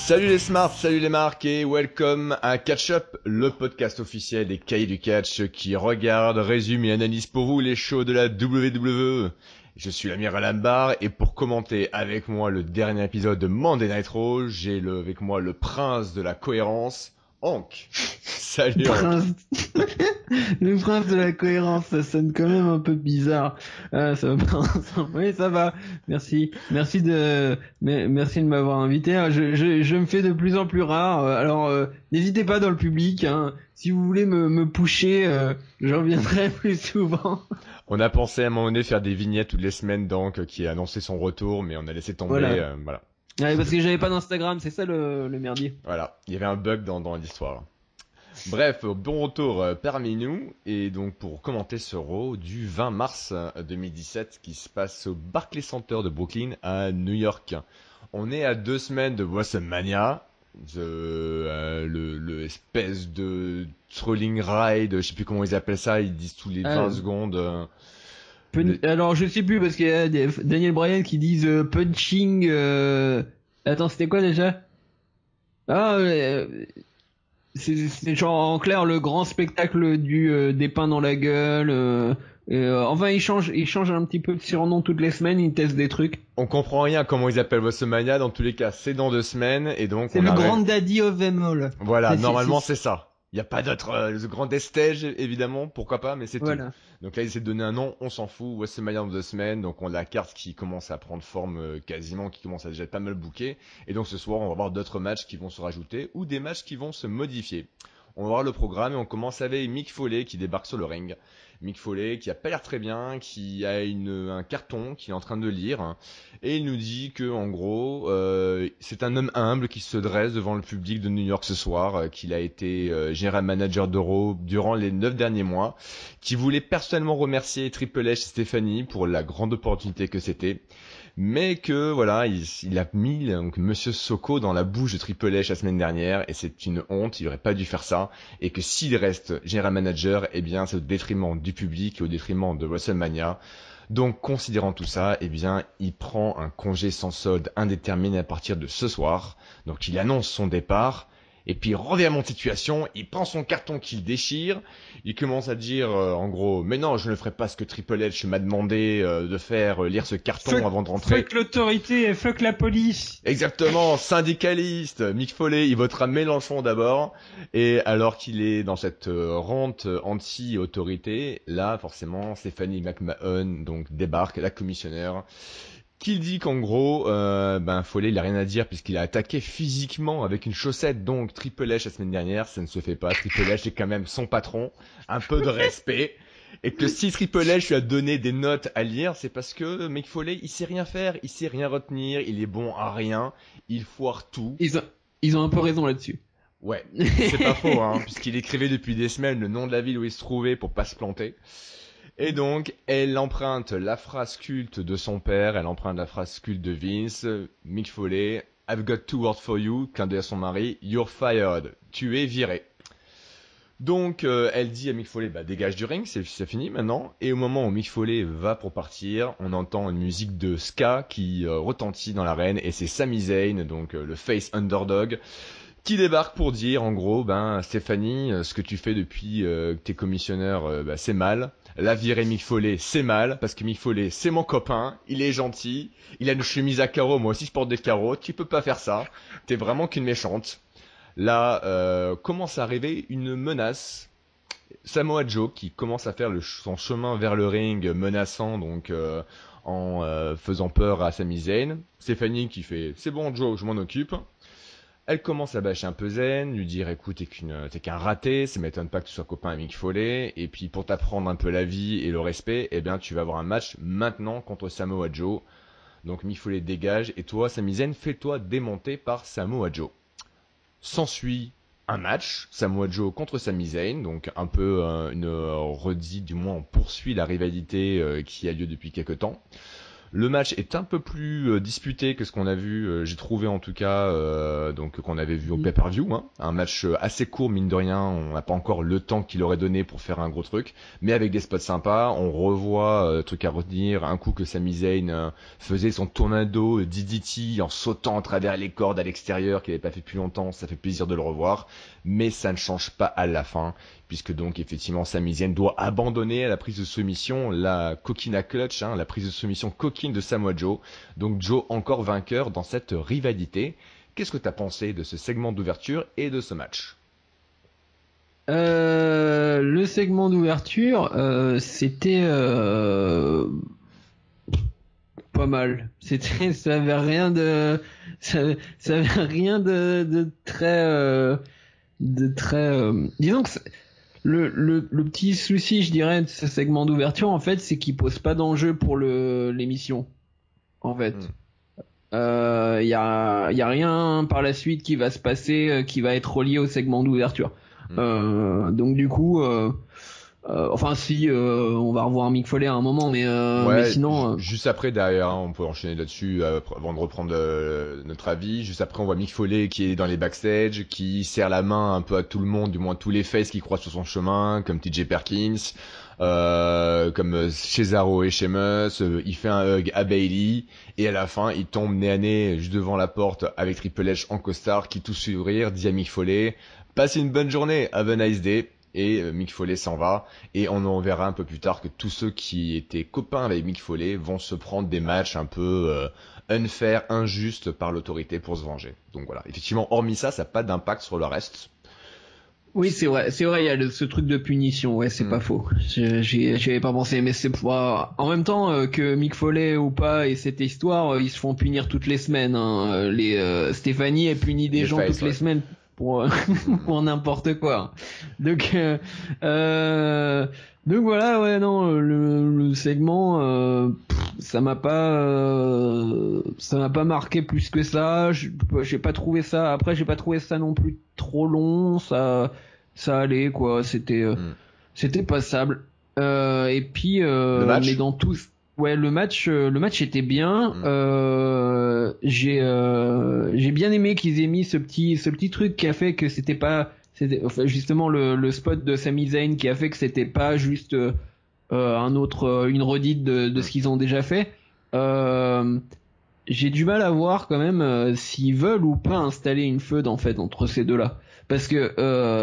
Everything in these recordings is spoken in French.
Salut les smarts, salut les marques et welcome à Catch Up, le podcast officiel des cahiers du catch qui regarde, résume et analyse pour vous les shows de la WWE. Je suis l'amiral Ambar et pour commenter avec moi le dernier épisode de Monday Night Raw, j'ai avec moi le prince de la cohérence, Hank. Salut Hank. Prince... Le prince de la cohérence, ça sonne quand même un peu bizarre. Ça va. Oui, ça va. Merci. Merci de m'avoir invité. Je me fais de plus en plus rare. Alors, n'hésitez pas dans le public. Hein. Si vous voulez me pusher, je reviendrai plus souvent. On a pensé à un moment donné faire des vignettes toutes les semaines d'Hank qui a annoncé son retour, mais on a laissé tomber. Voilà. Ouais, parce que j'avais pas d'Instagram, c'est ça le merdier. Voilà, il y avait un bug dans l'histoire. Bref, bon retour parmi nous, et donc pour commenter ce Raw du 20 mars 2017 qui se passe au Barclays Center de Brooklyn à New York. On est à 2 semaines de WrestleMania, le espèce de trolling ride, je sais plus comment ils appellent ça, ils disent tous les 20 secondes. Alors je sais plus parce qu'il y a Daniel Bryan qui disent punching. Attends, c'était quoi déjà? Ah, c'est genre en clair le grand spectacle des pains dans la gueule. Enfin, ils changent un petit peu de surnom toutes les semaines, ils testent des trucs. On comprend rien comment ils appellent WrestleMania, dans tous les cas c'est dans 2 semaines et donc c'est le grand daddy of them all. Voilà, normalement c'est ça. Il n'y a pas d'autre, le grand stage évidemment, pourquoi pas, mais c'est voilà. tout. Donc là ils essaient de donner un nom, on s'en fout, WrestleMania dans 2 semaines, donc on a la carte qui commence à prendre forme quasiment, qui commence à déjà être pas mal bookée, et donc ce soir on va voir d'autres matchs qui vont se rajouter, ou des matchs qui vont se modifier. On va voir le programme et on commence avec Mick Foley qui débarque sur le ring. Mick Foley qui a pas l'air très bien, qui a un carton qu'il est en train de lire et il nous dit que en gros c'est un homme humble qui se dresse devant le public de New York ce soir, qu'il a été general manager de Raw durant les 9 derniers mois, qui voulait personnellement remercier Triple H et Stephanie pour la grande opportunité que c'était. Mais que voilà, il a mis donc Monsieur Soko dans la bouche de Triple H la semaine dernière et c'est une honte, il aurait pas dû faire ça et que s'il reste General Manager, eh bien c'est au détriment du public et au détriment de WrestleMania. Donc considérant tout ça, eh bien il prend un congé sans solde indéterminé à partir de ce soir. Donc il annonce son départ. Et puis il revient à mon situation, il prend son carton qu'il déchire, il commence à dire en gros, mais non, je ne ferai pas ce que Triple H m'a demandé de faire, lire ce carton avant de rentrer. Fuck l'autorité, fuck la police. Exactement, syndicaliste, Mick Foley, il votera Mélenchon d'abord, et alors qu'il est dans cette rente anti-autorité, là forcément Stephanie McMahon donc débarque, la commissionnaire, qui dit qu'en gros, Foley il a rien à dire puisqu'il a attaqué physiquement avec une chaussette, donc Triple H la semaine dernière, ça ne se fait pas, Triple H est quand même son patron, un peu de respect, et que si Triple H lui a donné des notes à lire, c'est parce que Mick Foley il sait rien faire, il sait rien retenir, il est bon à rien, il foire tout. Ils ont un peu raison là-dessus. Ouais, c'est pas faux, hein, puisqu'il écrivait depuis des semaines le nom de la ville où il se trouvait pour pas se planter. Et donc, elle emprunte la phrase culte de son père, elle emprunte la phrase culte de Vince, Mick Foley, I've got 2 words for you, clin d'œil à son mari, you're fired, tu es viré. Donc, elle dit à Mick Foley, dégage du ring, c'est fini maintenant. Et au moment où Mick Foley va pour partir, on entend une musique de ska qui retentit dans l'arène, et c'est Sami Zayn, donc le face underdog, qui débarque pour dire, en gros, Stéphanie, ce que tu fais depuis que t'es commissionneur, c'est mal. La virer Mick Foley, c'est mal, parce que Mick Foley, c'est mon copain, il est gentil, il a une chemise à carreaux, moi aussi je porte des carreaux, tu peux pas faire ça, t'es vraiment qu'une méchante. Là, commence à arriver une menace. Samoa Joe qui commence à faire son chemin vers le ring, menaçant, donc en faisant peur à Sami Zayn. Stéphanie qui fait, c'est bon Joe, je m'en occupe. Elle commence à bâcher un peu Zen, lui dire écoute t'es qu'un raté, ça m'étonne pas que tu sois copain avec Mick Foley, et puis pour t'apprendre un peu la vie et le respect, eh bien tu vas avoir un match maintenant contre Samoa Joe. Donc Mick Foley dégage, et toi Sami Zayn, fais-toi démonter par Samoa Joe. S'ensuit un match, Samoa Joe contre Sami Zayn, donc un peu une redit, du moins on poursuit la rivalité qui a lieu depuis quelques temps. Le match est un peu plus disputé que ce qu'on a vu, j'ai trouvé en tout cas, donc qu'on avait vu au pay-per-view. Hein. Un match assez court, mine de rien, on n'a pas encore le temps qu'il aurait donné pour faire un gros truc, mais avec des spots sympas. On revoit truc à retenir, un coup que Sami Zayn faisait son tornado DDT en sautant à travers les cordes à l'extérieur qu'il n'avait pas fait depuis longtemps, ça fait plaisir de le revoir, mais ça ne change pas à la fin, puisque donc effectivement Sami Zayn doit abandonner à la prise de soumission la coquina clutch, hein, la prise de soumission coquine de Samoa Joe. Donc Joe encore vainqueur dans cette rivalité. Qu'est-ce que tu as pensé de ce segment d'ouverture et de ce match? Le segment d'ouverture, c'était pas mal. Ça avait rien ça avait rien de très, disons que le petit souci, je dirais, de ce segment d'ouverture, en fait, c'est qu'il pose pas d'enjeu pour l'émission, en fait. Y a rien par la suite qui va se passer, qui va être relié au segment d'ouverture. Donc du coup, enfin si, on va revoir Mick Foley à un moment, mais sinon. Juste après, derrière, hein, on peut enchaîner là-dessus avant de reprendre notre avis. Juste après, on voit Mick Foley qui est dans les backstage, qui serre la main un peu à tout le monde, du moins tous les faces qui croisent sur son chemin, comme TJ Perkins, comme Cesaro et Sheamus. Il fait un hug à Bayley et à la fin, il tombe nez à nez juste devant la porte avec Triple H en costard, qui tout sourire dit à Mick Foley: passez une bonne journée, have a nice day. Et Mick Foley s'en va, et on en verra un peu plus tard que tous ceux qui étaient copains avec Mick Foley vont se prendre des matchs un peu unfair, injustes par l'autorité pour se venger. Donc voilà, effectivement, hormis ça n'a pas d'impact sur le reste. Oui, c'est vrai, il y a ce truc de punition, ouais, c'est pas faux. J'y avais pas pensé, mais c'est en même temps que Mick Foley ou pas et cette histoire, ils se font punir toutes les semaines. Hein. Stéphanie elle punit des gens toutes les semaines pour pour n'importe quoi. Donc voilà, ouais, non, le segment, ça m'a pas marqué plus que ça. J'ai pas trouvé ça. Après, j'ai pas trouvé ça non plus trop long. Ça allait quoi. C'était passable. Et puis, le match, mais dans tout, ouais, le match était bien. J'ai bien aimé qu'ils aient mis ce petit truc qui a fait que enfin, justement le spot de Sami Zayn qui a fait que c'était pas juste une redite de ce qu'ils ont déjà fait. J'ai du mal à voir quand même s'ils veulent ou pas installer une feud en fait entre ces deux-là, parce que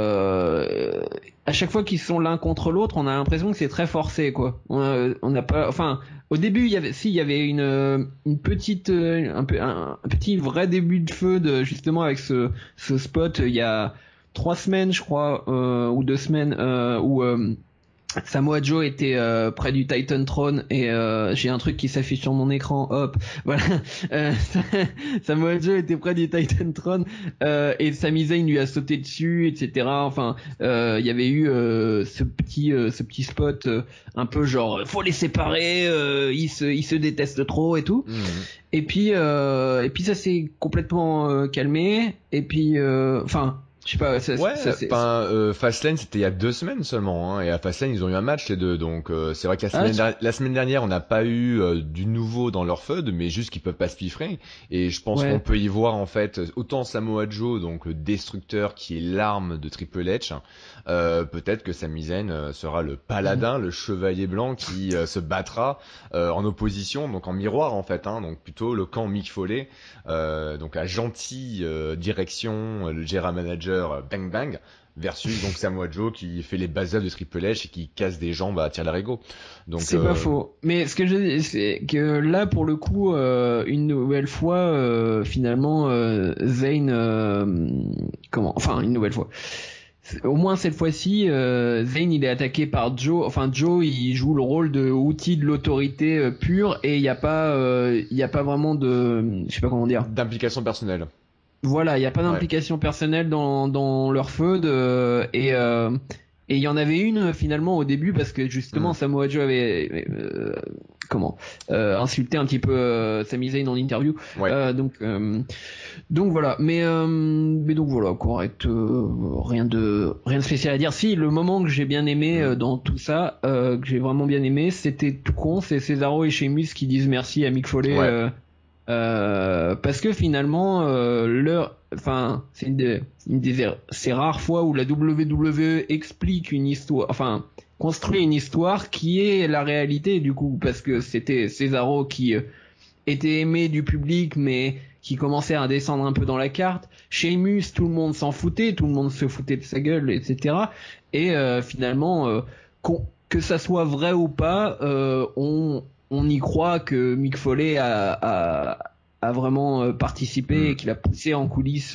à chaque fois qu'ils sont l'un contre l'autre, on a l'impression que c'est très forcé quoi. On n'a pas, enfin, au début il y avait une petite un petit vrai début de feud justement avec ce spot il y a 3 semaines je crois ou 2 semaines où Samoa Joe était près du Titan Throne et j'ai un truc qui s'affiche sur mon écran, hop, voilà. Samoa Joe était près du Titan Throne et Sami Zayn lui a sauté dessus, etc. Enfin, il y avait eu ce petit spot un peu genre faut les séparer, ils se détestent trop et tout. Et puis ça s'est complètement calmé et puis enfin. Je sais pas, Fastlane c'était il y a 2 semaines seulement, hein, et à Fastlane ils ont eu un match les deux, donc c'est vrai que la semaine dernière on n'a pas eu du nouveau dans leur feud, mais juste qu'ils peuvent pas se piffrer, et je pense qu'on peut y voir en fait autant Samoa Joe, donc le destructeur qui est l'arme de Triple H, peut-être que Sami Zayn sera le paladin, le chevalier blanc qui se battra en opposition, donc en miroir en fait, hein, donc plutôt le camp Mick Foley, donc à gentille direction le GR manager Bang Bang versus donc Samoa Joe qui fait les buzz-ups de Triple H et qui casse des jambes à tir-larigot. Donc c'est pas faux. Mais ce que je dis, c'est que là pour le coup une nouvelle fois finalement Zayn enfin une nouvelle fois. Au moins cette fois-ci, Zayn il est attaqué par Joe. Enfin Joe il joue le rôle de outil de l'autorité pure et il y a pas vraiment de, je sais pas comment dire, d'implication personnelle. Voilà, il y a pas d'implication personnelle dans leur feud et il y en avait une finalement au début parce que justement Samoa Joe avait insulté un petit peu Sami Zayn en interview. Donc voilà, mais donc voilà, correct, rien de spécial à dire. Si, le moment que j'ai bien aimé dans tout ça, que j'ai vraiment bien aimé, c'était tout con, c'est Cesaro et Sheamus qui disent merci à Mick Foley, Ouais. parce que finalement enfin c'est ces rares fois où la WWE explique une histoire, enfin construit une histoire qui est la réalité du coup, parce que c'était Cesaro qui était aimé du public mais qui commençait à descendre un peu dans la carte. Sheamus, tout le monde s'en foutait, tout le monde se foutait de sa gueule, etc. Et finalement, que ça soit vrai ou pas, on y croit que Mick Foley a vraiment participé et qu'il a poussé en coulisses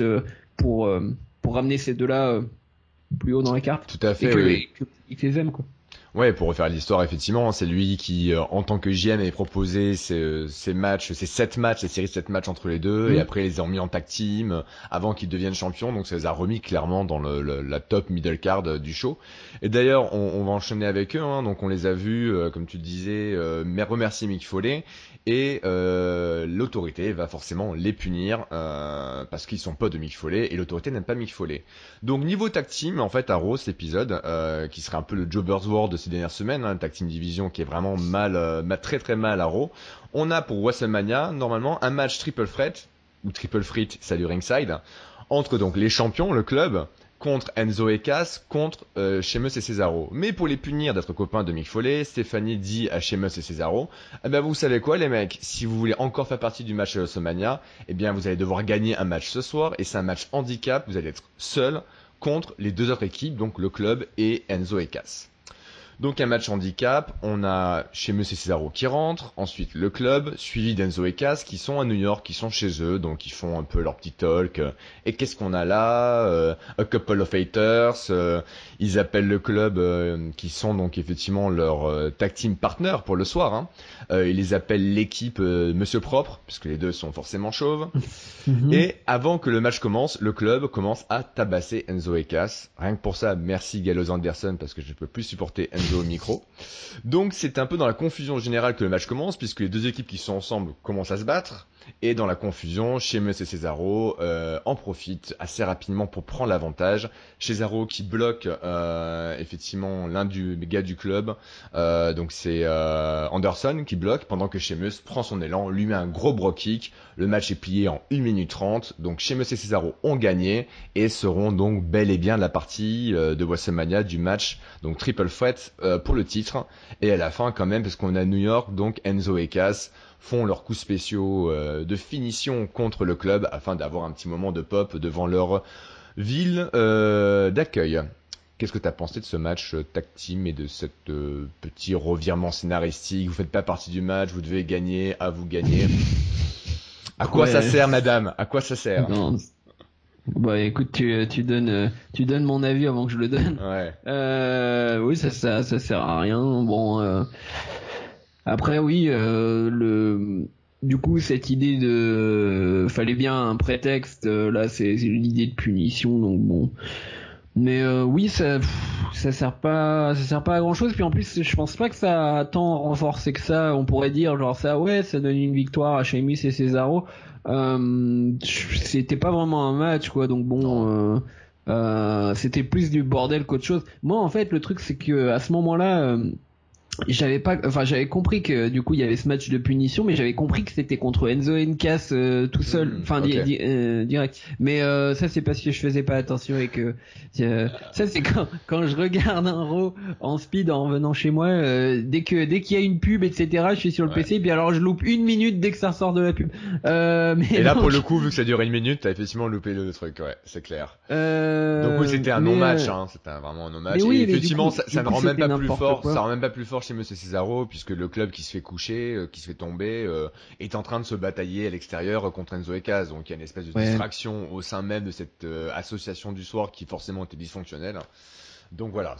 pour ramener ces deux-là plus haut dans la carte Tout à fait, oui. et que il les aime, quoi. Ouais, pour refaire l'histoire, effectivement, c'est lui qui, en tant que GM, avait proposé ces matchs, ces 7 matchs, ces séries de 7 matchs entre les deux, et après, ils les ont mis en tag team, avant qu'ils deviennent champions, donc ça les a remis clairement dans la top middle card du show. Et d'ailleurs, on va enchaîner avec eux, hein, donc on les a vus, comme tu le disais, remercier Mick Foley, et l'autorité va forcément les punir, parce qu'ils sont pas de Mick Foley, et l'autorité n'aime pas Mick Foley. Donc niveau tag team, en fait, à Raw, cet épisode, qui serait un peu le Jobber's War de ces dernières semaines, hein, tag team division qui est vraiment très très mal à Raw. On a pour WrestleMania, normalement, un match triple threat, ou triple threat, salut ringside, entre donc les champions, le club, contre Enzo et Cass, contre Sheamus et Cesaro. Mais pour les punir d'être copains de Mick Foley, Stéphanie dit à Sheamus et Cesaro, eh ben vous savez quoi les mecs, si vous voulez encore faire partie du match de WrestleMania, eh bien vous allez devoir gagner un match ce soir, et c'est un match handicap, vous allez être seul contre les deux autres équipes, donc le club et Enzo et Cass. Donc un match handicap, on a Sheamus et Cesaro qui rentrent, ensuite le club, suivi d'Enzo et Cass qui sont à New York, qui sont chez eux, donc ils font un peu leur petit talk. Et qu'est-ce qu'on a là? A couple of haters, ils appellent le club, qui sont donc effectivement leur tag team partner pour le soir. Hein. Ils les appellent l'équipe Monsieur Propre, puisque les deux sont forcément chauves. Et avant que le match commence, le club commence à tabasser Enzo et Cass. Rien que pour ça, merci Gallows Anderson, parce que je ne peux plus supporter Enzo au micro. Donc c'est un peu dans la confusion générale que le match commence, puisque les deux équipes qui sont ensemble commencent à se battre. Et dans la confusion, Sheamus et Cesaro en profitent assez rapidement pour prendre l'avantage. Cesaro qui bloque effectivement l'un du gars du club, donc c'est Anderson qui bloque, pendant que Sheamus prend son élan, lui met un gros bro kick. Le match est plié en 1 minute 30, donc Sheamus et Cesaro ont gagné et seront donc bel et bien de la partie de WrestleMania du match, donc triple threat pour le titre. Et à la fin quand même, parce qu'on est à New York, donc Enzo et Cass font leurs coups spéciaux de finition contre le club afin d'avoir un petit moment de pop devant leur ville d'accueil. Qu'est-ce que tu as pensé de ce match tag team et de ce petit revirement scénaristique? Vous faites pas partie du match, vous devez gagner, à vous gagner. À quoi ça sert, madame? À quoi ça sert? Non. Bah écoute, tu donnes mon avis avant que je le donne. Ouais. Oui, ça sert à rien. Bon, après oui, du coup cette idée de fallait bien un prétexte. Là, c'est l'idée de punition, donc bon. Mais oui, ça sert pas à grand chose. Puis en plus, je pense pas que ça a tant renforcé que ça. On pourrait dire genre ça, ouais, ça donne une victoire à Sheamus et Cesaro. C'était pas vraiment un match, quoi. Donc bon, c'était plus du bordel qu'autre chose. Moi, en fait, le truc c'est que à ce moment-là, j'avais compris que du coup il y avait ce match de punition, mais j'avais compris que c'était contre Enzo et Cass tout seul, direct. Mais ça c'est parce que je faisais pas attention et que ça c'est quand je regarde un Raw en speed en venant chez moi, dès qu'il y a une pub etc, je suis sur le PC, puis alors je loupe 1 minute dès que ça ressort de la pub. Et là pour le coup, vu que ça durait 1 minute, t'as effectivement loupé le truc, ouais, c'est clair. Donc oui, c'était un non-match, hein, c'était vraiment un non-match. Oui, et effectivement, coup, ça ne rend même pas plus fort, quoi. ça rend même pas plus fort chez Monsieur Cesaro, puisque le club qui se fait coucher, qui se fait tomber, est en train de se batailler à l'extérieur contre Enzo et Cass. Donc il y a une espèce de distraction au sein même de cette association du soir qui forcément était dysfonctionnelle. Donc voilà,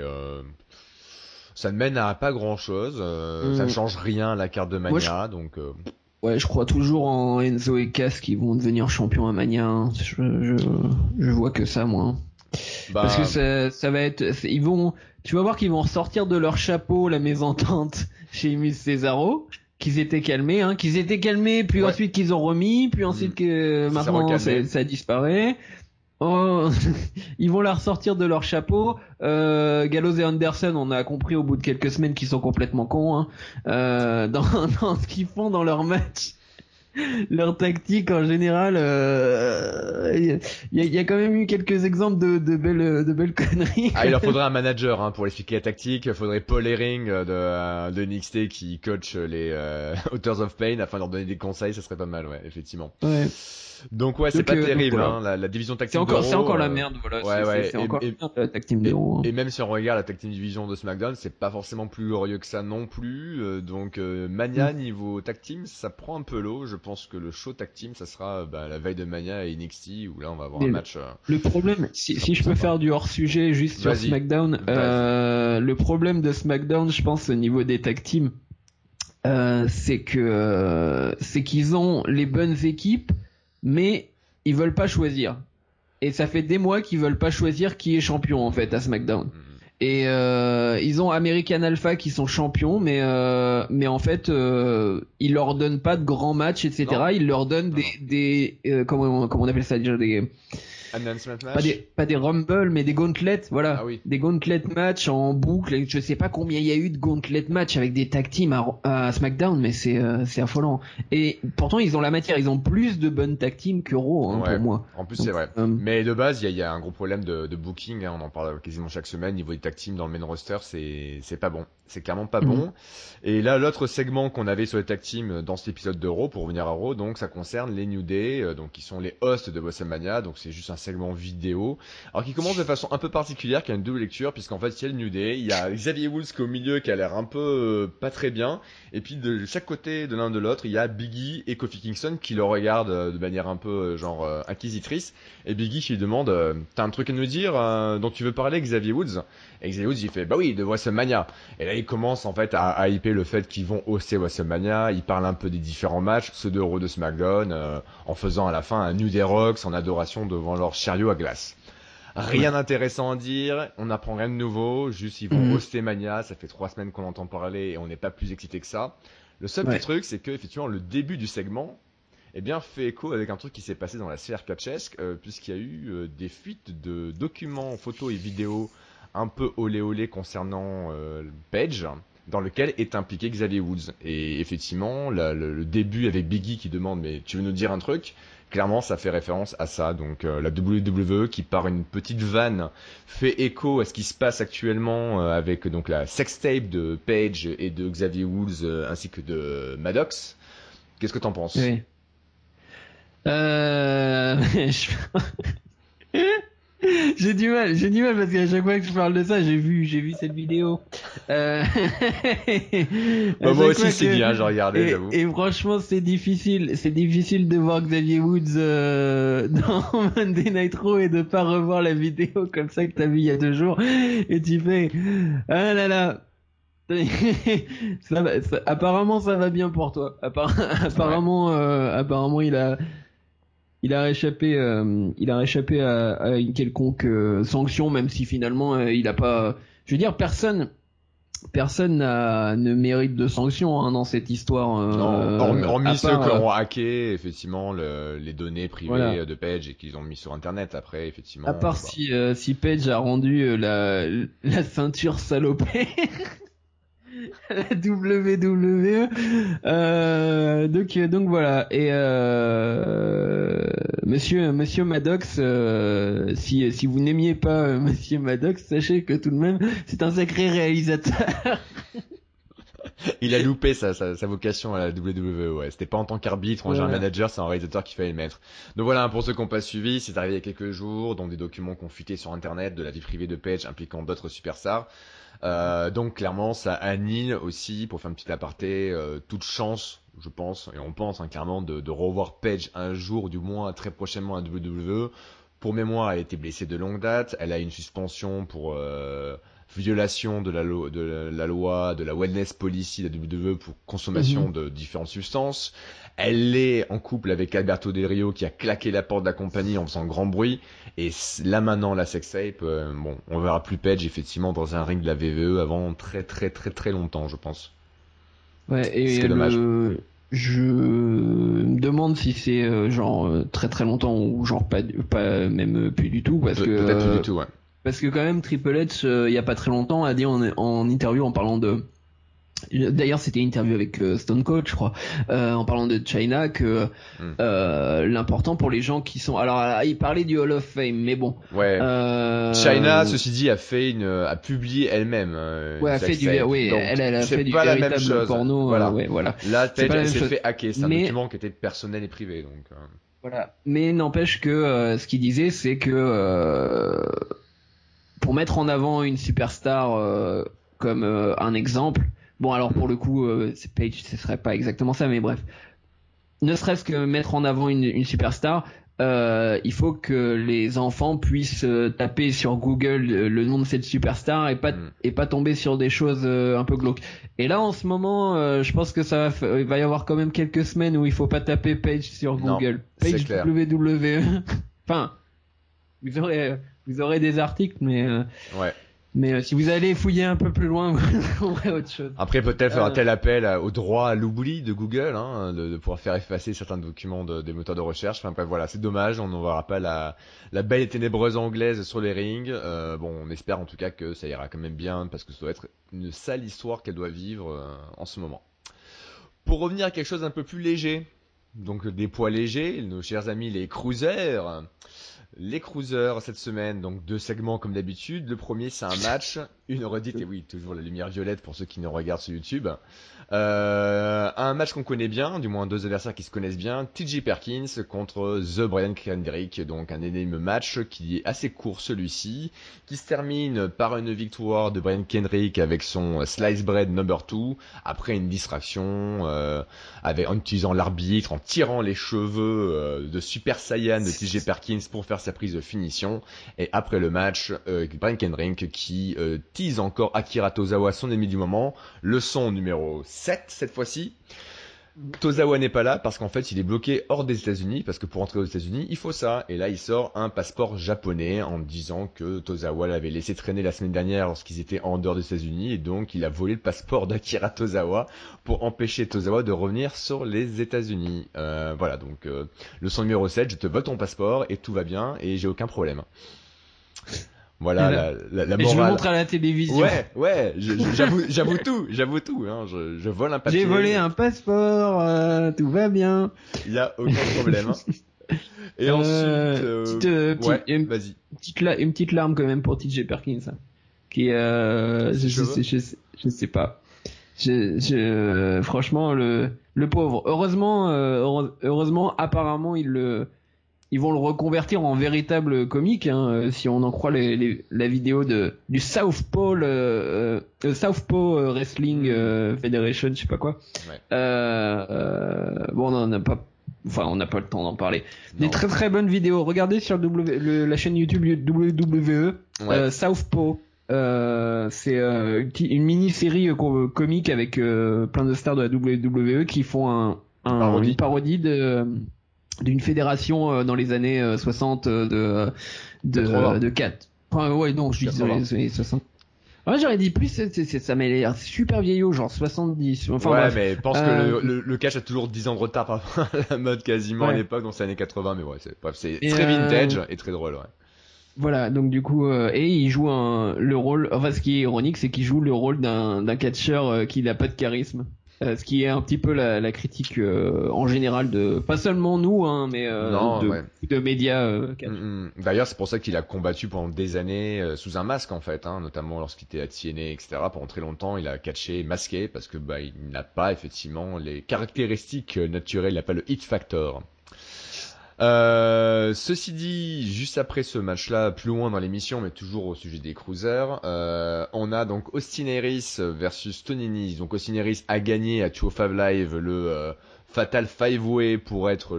ça ne mène à pas grand chose, ça ne change rien à la carte de Mania, donc. Ouais, je crois toujours en Enzo et Cass qui vont devenir champions à Mania. Hein. Je vois que ça, moi. Parce que ça va être, tu vas voir qu'ils vont ressortir de leur chapeau la mésentente chez Sheamus Cesaro, qu'ils étaient calmés, puis Ouais. ensuite qu'ils ont remis, puis ensuite que Ça s'est maintenant recalmé. ça disparaît. Oh, ils vont la ressortir de leur chapeau. Gallows et Anderson, on a compris au bout de quelques semaines qu'ils sont complètement cons, hein. Dans ce qu'ils font dans leur match. Leur tactique en général, y a quand même eu quelques exemples de belles conneries. Ah, il leur faudrait un manager hein, pour expliquer la tactique. Il faudrait Paul Herring de NXT qui coach les Authors of Pain afin de leur donner des conseils. Ça serait pas mal, ouais, effectivement. Ouais. Donc ouais, c'est Donc, pas terrible, voilà. hein, la division tactique C'est encore la merde, voilà. Ouais. C'est encore la merde de la tag team d'Euro. Et même si on regarde la tag team division de SmackDown, c'est pas forcément plus glorieux que ça non plus. Donc Mania niveau tag team, ça prend un peu l'eau. Je pense que le show tag team, ça sera la veille de Mania et NXT où là on va avoir un match. Le problème, si je peux faire du hors sujet juste sur SmackDown, le problème de SmackDown, je pense au niveau des tag teams, c'est qu'ils ont les bonnes équipes, mais ils veulent pas choisir. Et ça fait des mois qu'ils veulent pas choisir qui est champion en fait à SmackDown. Et ils ont American Alpha qui sont champions, mais en fait ils leur donnent pas de grands matchs, etc. Non. Ils leur donnent des comment on appelle ça déjà, des announcement match. Pas des rumble, mais des gauntlets, voilà. Ah oui. Des gauntlets match en boucle. Je sais pas combien il y a eu de gauntlets match avec des tag teams à SmackDown, mais c'est affolant. Et pourtant, ils ont la matière. Ils ont plus de bonnes tag teams que Raw, hein, pour moi. En plus, donc, c'est vrai. Mais de base, il y a un gros problème de booking. Hein, on en parle quasiment chaque semaine. Niveau des tag teams dans le main roster, c'est pas bon. C'est clairement pas bon. Et là, l'autre segment qu'on avait sur les tag teams dans cet épisode de Raw, pour revenir à Raw, donc ça concerne les New Day, donc qui sont les hosts de WrestleMania. Donc c'est juste un segment vidéo. Alors qui commence de façon un peu particulière, qui a une double lecture, puisqu'en fait, il y a le New Day, il y a Xavier Woods qui est au milieu, qui a l'air un peu pas très bien. Et puis de chaque côté de l'un de l'autre, il y a Big E et Kofi Kingston qui le regardent de manière un peu genre inquisitrice. Et Big E qui lui demande t'as un truc à nous dire dont tu veux parler, Xavier Woods? Et Xavier Woods il fait bah oui, de WrestleMania. Et là il commence en fait à hyper le fait qu'ils vont hoster WrestleMania. Il parle un peu des différents matchs, ceux de Raw, de SmackDown, en faisant à la fin un New Day Rocks en adoration devant leur chariot à glace. Rien d'intéressant à dire, on n'apprend rien de nouveau, juste ils vont hoster Mania, ça fait 3 semaines qu'on entend parler et on n'est pas plus excité que ça. Le seul petit truc, c'est que effectivement le début du segment, eh bien, fait écho avec un truc qui s'est passé dans la sphère catchesque, puisqu'il y a eu des fuites de documents, photos et vidéos un peu olé olé concernant Page, dans lequel est impliqué Xavier Woods. Et effectivement, le début avec Big E qui demande mais tu veux nous dire un truc? Clairement, ça fait référence à ça. Donc la WWE qui par une petite vanne fait écho à ce qui se passe actuellement avec donc la sextape de Page et de Xavier Woods ainsi que de Maddox. Qu'est-ce que t'en penses? Oui. J'ai du mal parce qu'à chaque fois que je parle de ça, j'ai vu cette vidéo. Bah, moi aussi c'est bien, j'ai regardé, j'avoue. Et franchement, c'est difficile de voir Xavier Woods dans Monday Night Raw et de pas revoir la vidéo comme ça que t'as vu il y a 2 jours et tu fais ah là là. Apparemment ça va bien pour toi. Apparemment il a réchappé à une quelconque sanction, même si finalement il a pas. Je veux dire, personne ne mérite de sanction hein, dans cette histoire. Non, hormis ceux qui ont hacké effectivement les données privées de Page et qu'ils ont mis sur Internet. Après, effectivement. À part si Page a rendu la ceinture salopée. La WWE. Donc voilà. Et Monsieur Maddox, si vous n'aimiez pas Monsieur Maddox, sachez que tout de même c'est un sacré réalisateur. Il a loupé sa vocation à la WWE, ouais. C'était pas en tant qu'arbitre, un manager, c'est un réalisateur qu'il fallait le mettre. Donc voilà, pour ceux qui n'ont pas suivi, c'est arrivé il y a quelques jours, dont des documents qu'on fuitait sur Internet de la vie privée de Page impliquant d'autres superstars. Donc clairement, ça annule aussi, pour faire une petite aparté, toute chance, je pense, et on pense clairement, de revoir Page un jour, du moins très prochainement à WWE. Pour mémoire, elle a été blessée de longue date, elle a une suspension pour violation de la loi, de la wellness policy de la WWE pour consommation de différentes substances. Elle est en couple avec Alberto Del Rio qui a claqué la porte de la compagnie en faisant grand bruit. Et là maintenant, la sextape, bon, on verra plus Page effectivement dans un ring de la WWE avant très très très très longtemps, je pense. Ouais, Ce qui et est dommage. je me demande si c'est genre très très longtemps ou genre pas même plus du tout Peut-être plus du tout, ouais. parce que quand même Triple H il y a pas très longtemps a dit en interview en parlant de d'ailleurs c'était une interview avec Stone Cold je crois en parlant de China que Hmm. l'important pour les gens qui sont alors il parlait du Hall of Fame mais bon Ouais. China, euh, ceci dit, a publié elle-même ouais une elle fait sextape. oui Donc, elle a c'est fait du pas la même véritable chose. porno Voilà. ouais voilà Là, c'est Paige, pas la elle même s'est chose fait hacker. C'est un mais document qui était personnel et privé. Donc, voilà. Mais n'empêche que ce qu'il disait, c'est que pour mettre en avant une superstar comme un exemple, bon alors pour le coup, c'est Page, ce serait pas exactement ça, mais bref, ne serait-ce que mettre en avant une superstar, il faut que les enfants puissent taper sur Google le nom de cette superstar hmm. et pas tomber sur des choses un peu glauques. Et là en ce moment, je pense que il va y avoir quand même quelques semaines où il faut pas taper Page sur Non, Google. c'est Page clair. WWE. Enfin, vous aurez des articles, Ouais. mais si vous allez fouiller un peu plus loin, vous trouverez autre chose. Après, peut-être Euh, fera-t-elle appel au droit à l'oubli de Google, hein, de pouvoir faire effacer certains documents des moteurs de recherche. Enfin bref, voilà, c'est dommage, on ne verra pas la belle et ténébreuse anglaise sur les rings. Bon, on espère en tout cas que ça ira quand même bien, parce que ça doit être une sale histoire qu'elle doit vivre en ce moment. Pour revenir à quelque chose d'un peu plus léger, donc des poids légers, nos chers amis les cruisers. Les cruisers cette semaine, donc deux segments comme d'habitude. Le premier c'est un match, une redite, et oui, toujours la lumière violette pour ceux qui nous regardent sur YouTube. Un match qu'on connaît bien, du moins deux adversaires qui se connaissent bien, TJ Perkins contre The Brian Kendrick, donc un énorme match qui est assez court celui-ci, qui se termine par une victoire de Brian Kendrick avec son Slice Bread number 2, après une distraction, en utilisant l'arbitre, en tirant les cheveux de Super Saiyan de TJ Perkins pour faire sa prise de finition. Et après le match, Brian Kendrick qui tease encore Akira Tozawa, son ennemi du moment, leçon numéro 7 cette fois-ci. Tozawa n'est pas là parce qu'en fait il est bloqué hors des États-Unis, parce que pour entrer aux États-Unis il faut ça, et là il sort un passeport japonais en disant que Tozawa l'avait laissé traîner la semaine dernière lorsqu'ils étaient en dehors des États-Unis, et donc il a volé le passeport d'Akira Tozawa pour empêcher Tozawa de revenir sur les États-Unis. Voilà, donc leçon numéro 7, je te vole ton passeport et tout va bien et j'ai aucun problème. Voilà la et je le morale. montre à la télévision. Ouais, j'avoue tout, hein, je vole un papier. J'ai volé un passeport, tout va bien. Il y a aucun problème. Et ensuite, ouais, vas-y. Une petite larme quand même pour TJ Perkins, hein, qui Ses cheveux. je sais pas. Franchement le pauvre. Heureusement heureusement apparemment ils vont le reconvertir en véritable comique, hein, si on en croit la vidéo du Southpaw Wrestling Federation, je sais pas quoi. Ouais. Bon, on n'a pas, enfin, on n'a pas le temps d'en parler. Non. Des très très bonnes vidéos. Regardez sur la chaîne YouTube WWE Ouais. Southpaw. C'est une mini-série comique avec plein de stars de la WWE qui font Parodie. une parodie d'une fédération dans les années 60 de 4. Enfin, ouais, non, je dis dans les années 60. Ouais, j'aurais dit plus, ça m'a l'air super vieillot, genre 70. Enfin, Ouais, bref. mais pense que le catch a toujours 10 ans de retard par rapport à la mode quasiment à Ouais. l'époque, donc c'est années 80, mais ouais, c'est Et, très vintage et très drôle, ouais. voilà, donc du coup, et il joue le rôle, enfin ce qui est ironique, c'est qu'il joue le rôle d'un catcheur qui n'a pas de charisme. Ce qui est un petit peu la critique en général de, pas seulement nous, hein, mais Non, ouais. de médias catch. D'ailleurs, c'est pour ça qu'il a combattu pendant des années sous un masque en fait, hein, notamment lorsqu'il était à TNA, etc. Pendant très longtemps, il a catché masqué parce que bah il n'a pas effectivement les caractéristiques naturelles, il n'a pas le hit factor. Ceci dit, juste après ce match-là, plus loin dans l'émission, mais toujours au sujet des cruisers, on a donc Austin Aries versus Tony Nese. Donc Austin Aries a gagné à 205 Live le Fatal 5-Way pour être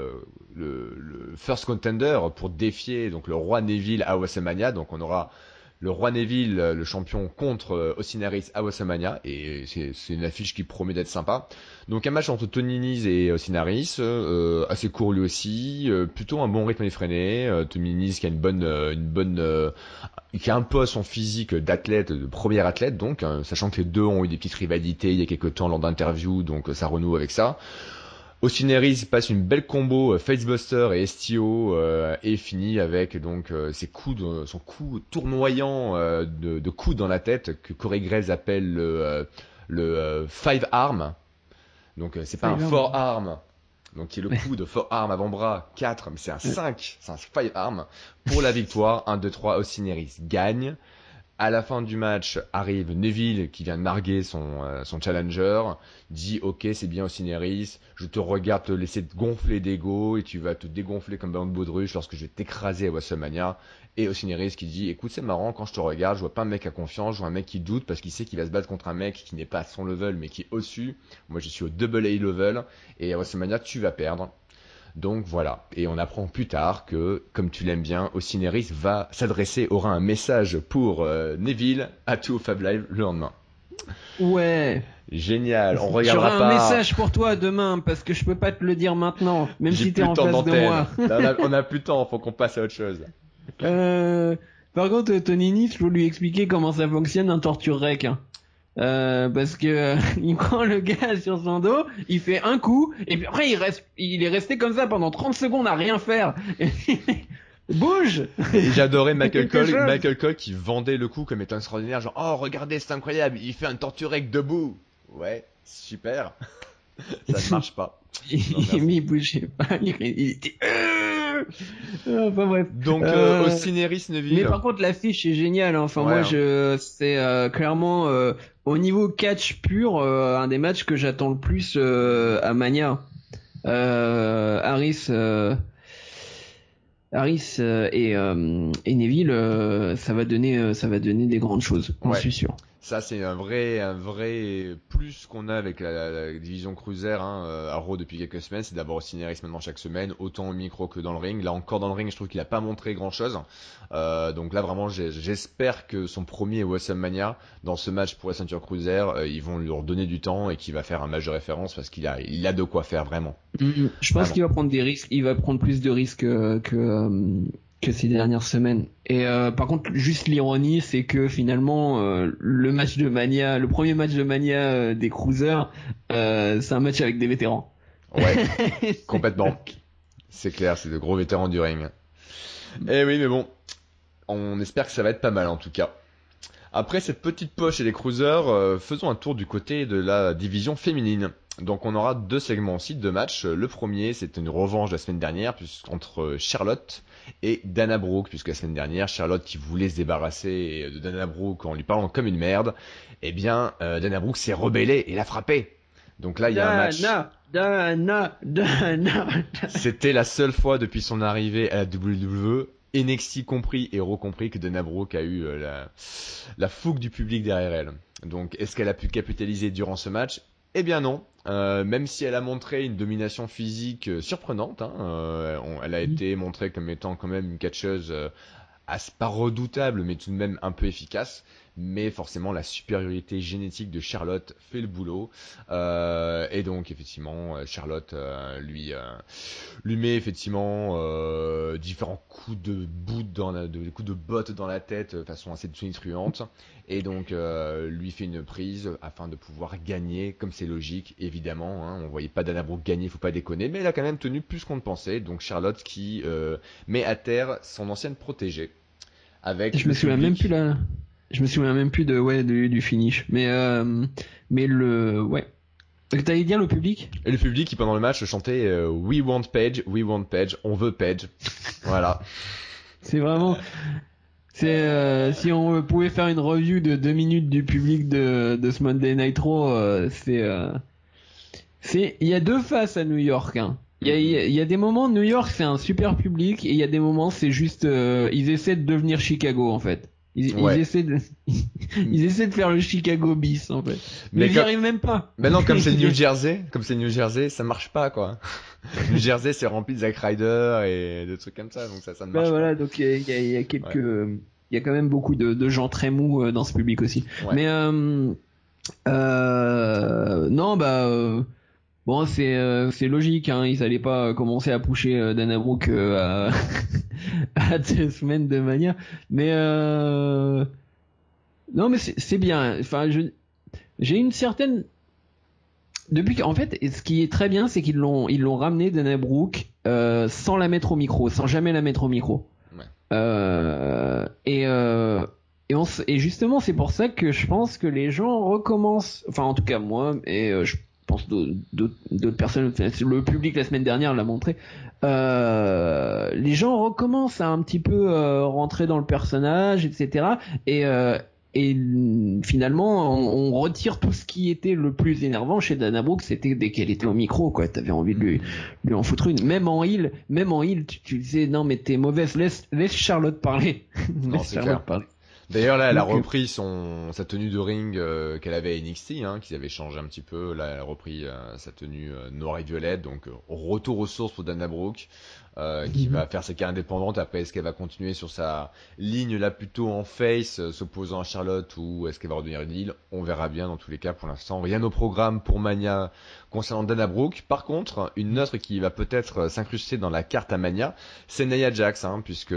le first contender pour défier donc le roi Neville à WrestleMania. Donc on aura le roi Neville, le champion, contre Austin Harris à WrestleMania, et c'est une affiche qui promet d'être sympa. Donc un match entre Tony Nese et Austin Harris, assez court lui aussi, plutôt un bon rythme effréné. Tony Nese qui a qui a un peu son physique d'athlète, de premier athlète, donc sachant que les deux ont eu des petites rivalités il y a quelques temps lors d'interviews, donc ça renoue avec ça. Austin Harris passe une belle combo Facebuster et STO et finit avec donc son coup tournoyant de coude dans la tête que Corey Graves appelle le five arm. Donc c'est pas un forearm, donc qui est le coup de forearm avant-bras 4, mais c'est un 5, c'est un five arm pour la victoire. 1-2-3, Austin Harris gagne. À la fin du match, arrive Neville qui vient de narguer son challenger, dit ok c'est bien Austin Harris, je te regarde te laisser te gonfler d'ego et tu vas te dégonfler comme ballon de baudruche lorsque je vais t'écraser à WrestleMania. Et Austin Harris qui dit écoute c'est marrant, quand je te regarde je vois pas un mec à confiance, je vois un mec qui doute parce qu'il sait qu'il va se battre contre un mec qui n'est pas à son level mais qui est au-dessus. Moi je suis au double A level et à WrestleMania tu vas perdre. Donc voilà, et on apprend plus tard que, comme tu l'aimes bien, Austin Harris aura un message pour Neville à tout Fab Live le lendemain. Ouais. Génial, on regardera J'aurai un message pour toi demain parce que je peux pas te le dire maintenant, même si t'es en face de moi. On a plus de temps, faut qu'on passe à autre chose. Par contre, Tony Nese, faut lui expliquer comment ça fonctionne un torture rec. Hein. Parce que il prend le gars sur son dos, il fait un coup, et puis après il est resté comme ça pendant 30 secondes à rien faire. Bouge! Et j'adorais Michael Cole qui vendait le coup comme étant extraordinaire, genre oh regardez c'est incroyable, il fait un torturec debout. Ouais, super. Ça ne marche pas. Il bougeait pas, il était... Enfin bref. Donc Austin Harris Neville. Mais par contre l'affiche est géniale. Hein. Enfin moi c'est clairement au niveau catch pur un des matchs que j'attends le plus à Mania. Harris et Neville ça va donner des grandes choses. J'en suis sûr. Ça c'est un vrai plus qu'on a avec la division cruiser à Raw depuis quelques semaines, c'est d'avoir Austin Harris maintenant chaque semaine, autant au micro que dans le ring. Là encore dans le ring, je trouve qu'il a pas montré grand chose. Donc là vraiment j'espère que son premier WrestleMania dans ce match pour la ceinture cruiser, ils vont lui redonner du temps et qu'il va faire un match de référence parce qu'il a de quoi faire vraiment. Je pense qu'il va prendre des risques, il va prendre plus de risques que ces dernières semaines. Et par contre, juste l'ironie, c'est que finalement, le premier match de Mania des Cruisers, c'est un match avec des vétérans. Ouais, complètement. C'est clair, c'est de gros vétérans du ring. Eh oui, mais bon, on espère que ça va être pas mal en tout cas. Après cette petite poche chez les Cruisers, faisons un tour du côté de la division féminine. Donc on aura 2 segments aussi, 2 matchs. Le premier, c'était une revanche de la semaine dernière entre Charlotte et Dana Brooke, puisque la semaine dernière, Charlotte qui voulait se débarrasser de Dana Brooke en lui parlant comme une merde, eh bien Dana Brooke s'est rebellée et l'a frappée. Donc là, il y a un match. Dana. C'était la seule fois depuis son arrivée à la WWE, NXT compris et recompris, que Dana Brooke a eu la fougue du public derrière elle. Donc est-ce qu'elle a pu capitaliser durant ce match ? Eh bien non, même si elle a montré une domination physique surprenante, elle a été montrée comme étant quand même une catcheuse pas redoutable, mais tout de même un peu efficace. Mais forcément, la supériorité génétique de Charlotte fait le boulot. Et donc, effectivement, Charlotte lui met effectivement différents coups de coups de botte dans la tête de façon assez tonitruante. Et donc, lui fait une prise afin de pouvoir gagner, comme c'est logique, évidemment. On voyait pas Dana Brooke gagner, faut pas déconner. Mais elle a quand même tenu plus qu'on ne pensait. Donc, Charlotte qui met à terre son ancienne protégée. Avec Je me souviens même plus du finish. Mais t'allais dire le public? Et le public qui pendant le match chantait We want Paige, on veut Paige. Voilà. C'est vraiment... si on pouvait faire une review de 2 minutes du public de ce Monday Night Raw, il y a 2 faces à New York, hein. Il y a des moments, New York c'est un super public, et il y a des moments c'est juste ils essaient de devenir Chicago en fait. Ils essaient de faire le Chicago bis en fait. Mais ils n'y arrivent même pas. Ben non, comme c'est New Jersey, ça marche pas quoi. New Jersey c'est rempli de Zack Ryder et de trucs comme ça, donc ça ne marche pas. Voilà, donc il y a quelques il y a quand même beaucoup de gens très mous dans ce public aussi. Ouais. Mais non, bon, c'est logique, hein, ils allaient pas commencer à pusher Dana Brooke à 2 semaines de Mania, mais non, mais c'est bien. Enfin, j'ai une certaine en fait, ce qui est très bien, c'est qu'ils l'ont ramené Dana Brooke sans la mettre au micro, sans jamais la mettre au micro. Ouais. Et justement, c'est pour ça que je pense que les gens recommencent, enfin en tout cas moi, et je pense d'autres personnes, le public la semaine dernière l'a montré, les gens recommencent à un petit peu rentrer dans le personnage, etc. Et finalement, on retire tout ce qui était le plus énervant chez Dana Brooke, c'était dès qu'elle était au micro, quoi. T'avais envie de lui en foutre une. Même en heel, tu disais, non, mais t'es mauvaise, laisse Charlotte parler. Non, c'est clair. D'ailleurs, là, elle a repris sa tenue de ring qu'elle avait à NXT, hein, qu'ils avaient changé un petit peu. Là, elle a repris sa tenue noire et violette, donc retour aux sources pour Dana Brooke, qui va faire sa carrière indépendante. Après, est-ce qu'elle va continuer sur sa ligne là plutôt en face, s'opposant à Charlotte, ou est-ce qu'elle va redevenir une heel? On verra bien. Dans tous les cas, pour l'instant, rien au programme pour Mania concernant Dana Brooke. Par contre, une autre qui va peut-être s'incruster dans la carte à Mania, c'est Nia Jax, hein, puisque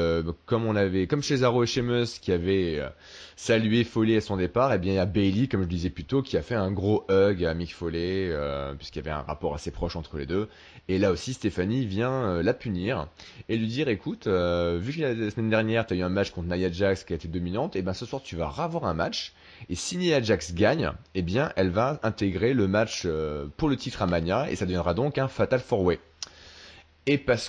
comme chez Cesaro et Sheamus qui avait salué Foley à son départ, et bien il y a Bayley, comme je disais plus tôt, qui a fait un gros hug à Mick Foley, puisqu'il y avait un rapport assez proche entre les deux. Et là aussi, Stéphanie vient la punir et lui dire, écoute, vu que la semaine dernière tu as eu un match contre Nia Jax qui a été dominante, et ben ce soir tu vas revoir un match. Et si Nia Jax gagne, eh bien elle va intégrer le match pour le titre à Mania, et ça deviendra donc un Fatal 4-Way. Et parce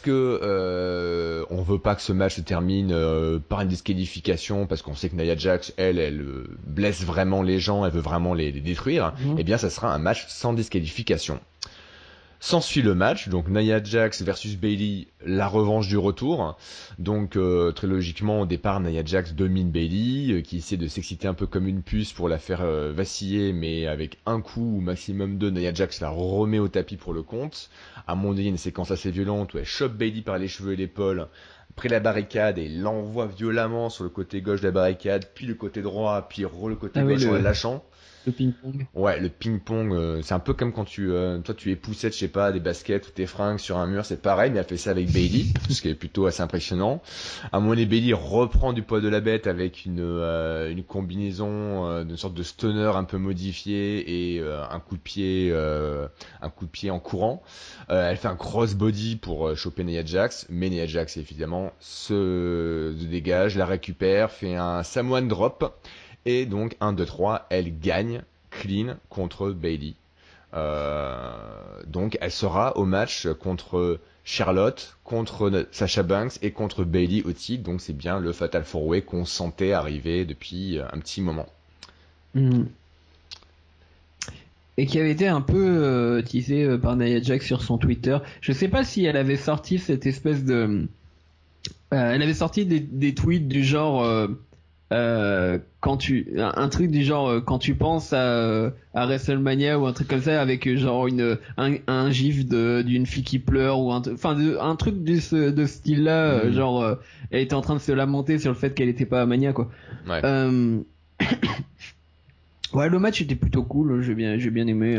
que on veut pas que ce match se termine par une disqualification, parce qu'on sait que Nia Jax, elle blesse vraiment les gens, elle veut vraiment les détruire, eh bien ça sera un match sans disqualification. S'ensuit le match, donc Nia Jax versus Bayley, la revanche du retour. Donc très logiquement, au départ, Nia Jax domine Bayley, qui essaie de s'exciter un peu comme une puce pour la faire vaciller, mais avec un coup ou maximum deux, Nia Jax la remet au tapis pour le compte. À un moment donné, il y a une séquence assez violente où elle chope Bayley par les cheveux et l'épaule, près la barricade, et l'envoie violemment sur le côté gauche de la barricade, puis le côté droit, puis le côté gauche en la lâchant. Le ping-pong. Ouais, le ping-pong, c'est un peu comme quand toi tu époussette, je sais pas, des baskets ou tes fringues sur un mur, c'est pareil, mais elle fait ça avec Bayley, ce qui est plutôt assez impressionnant. À un moment donné, Bayley reprend du poids de la bête avec une combinaison d'une sorte de stunner un peu modifié et un coup de pied en courant. Elle fait un crossbody pour choper Nia Jax, mais Nia Jax évidemment se dégage, la récupère, fait un Samoan drop. Et donc 1, 2, 3, elle gagne clean contre Bayley. Donc elle sera au match contre Charlotte, contre Sasha Banks et contre Bayley au titre. Donc c'est bien le Fatal 4-Way qu'on sentait arriver depuis un petit moment. Et qui avait été un peu teasé par Nia Jax sur son Twitter. Je sais pas si elle avait sorti cette espèce de... elle avait sorti des tweets du genre... un truc du genre quand tu penses à WrestleMania ou un truc comme ça, avec genre un gif d'une fille qui pleure, ou un truc de ce style là, genre elle était en train de se lamenter sur le fait qu'elle était pas à Mania, quoi. Ouais. Ouais, le match était plutôt cool, j'ai bien aimé.